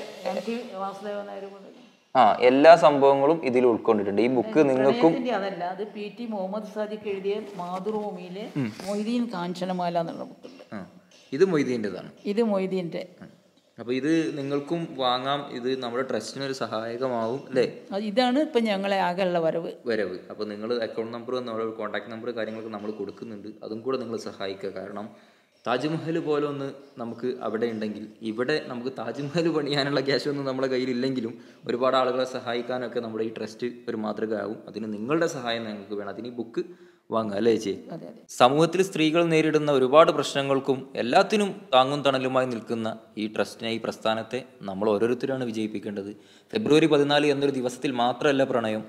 എല്ലാ സംഭവങ്ങളും ഇതിൽ ഉൾക്കൊണ്ടിട്ടുണ്ട്. ഈ ബുക്ക് നിങ്ങൾക്കും അതല്ല, അത് PT മുഹമ്മദ് സാദിഖ് എഴുതിയ മാതൃഭൂമിയിലെ മൊയ്തീൻ കാഞ്ചനമാല എന്നുള്ള ബുക്കുണ്ട്. ഇത് മൊയ്തീൻ്റെതാണ്. ഇത് മൊയ്തീൻ്റെ. അപ്പോൾ ഇത് നിങ്ങൾക്കും വാങ്ങാം. ഇത് നമ്മുടെ ട്രസ്റ്റിനൊരു സഹായകമാവും അല്ലേ? ഇതാണ് ഇപ്പം ഞങ്ങളെ ആകെയുള്ള വരവ്. അപ്പോൾ നിങ്ങൾ അക്കൗണ്ട് നമ്പർ, നമ്മുടെ കോൺടാക്ട് നമ്പർ കാര്യങ്ങളൊക്കെ നമ്മൾ കൊടുക്കുന്നുണ്ട്. അതും കൂടെ നിങ്ങൾ സഹായിക്കുക. കാരണം താജ്മഹൽ പോലെ ഒന്ന് നമുക്ക് അവിടെ ഉണ്ടെങ്കിൽ, ഇവിടെ നമുക്ക് താജ്മഹൽ പണിയാനുള്ള ക്യാഷൊന്നും നമ്മുടെ കയ്യിലില്ലെങ്കിലും ഒരുപാട് ആളുകളെ സഹായിക്കാനൊക്കെ നമ്മുടെ ഈ ട്രസ്റ്റ് ഒരു മാതൃകയാവും. അതിന് നിങ്ങളുടെ സഹായം ഞങ്ങൾക്ക് വേണം. അതിന് ഈ ബുക്ക് വാങ്ങുക അല്ലേ ചേച്ചി? സമൂഹത്തിൽ സ്ത്രീകൾ നേരിടുന്ന ഒരുപാട് പ്രശ്നങ്ങൾക്കും എല്ലാത്തിനും താങ്ങും തണലുമായി നിൽക്കുന്ന ഈ ട്രസ്റ്റിനെ, ഈ പ്രസ്ഥാനത്തെ നമ്മൾ ഓരോരുത്തരാണ് വിജയിപ്പിക്കേണ്ടത്. ഫെബ്രുവരി 14 എന്നൊരു ദിവസത്തിൽ മാത്രമല്ല പ്രണയം,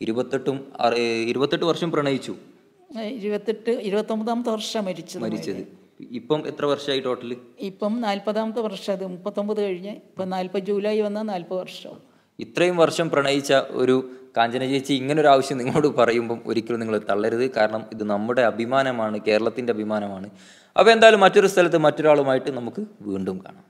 28 വർഷം പ്രണയിച്ചു. 29ാമത്തെ വർഷം മരിച്ചത്. ഇപ്പം എത്ര വർഷമായി ടോട്ടൽ? ഇപ്പം 40ാമത്തെ വർഷം. അത് 39 കഴിഞ്ഞ് ഇപ്പം 40 ജൂലൈ വന്നാൽ 40 വർഷം. ഇത്രയും വർഷം പ്രണയിച്ച ഒരു കാഞ്ചന ചേച്ചി ഇങ്ങനൊരു ആവശ്യം നിങ്ങളോട് പറയുമ്പം ഒരിക്കലും നിങ്ങൾ തള്ളരുത്. കാരണം ഇത് നമ്മുടെ അഭിമാനമാണ്, കേരളത്തിൻ്റെ അഭിമാനമാണ്. അപ്പോൾ എന്തായാലും മറ്റൊരു സ്ഥലത്ത് മറ്റൊരാളുമായിട്ട് നമുക്ക് വീണ്ടും കാണാം.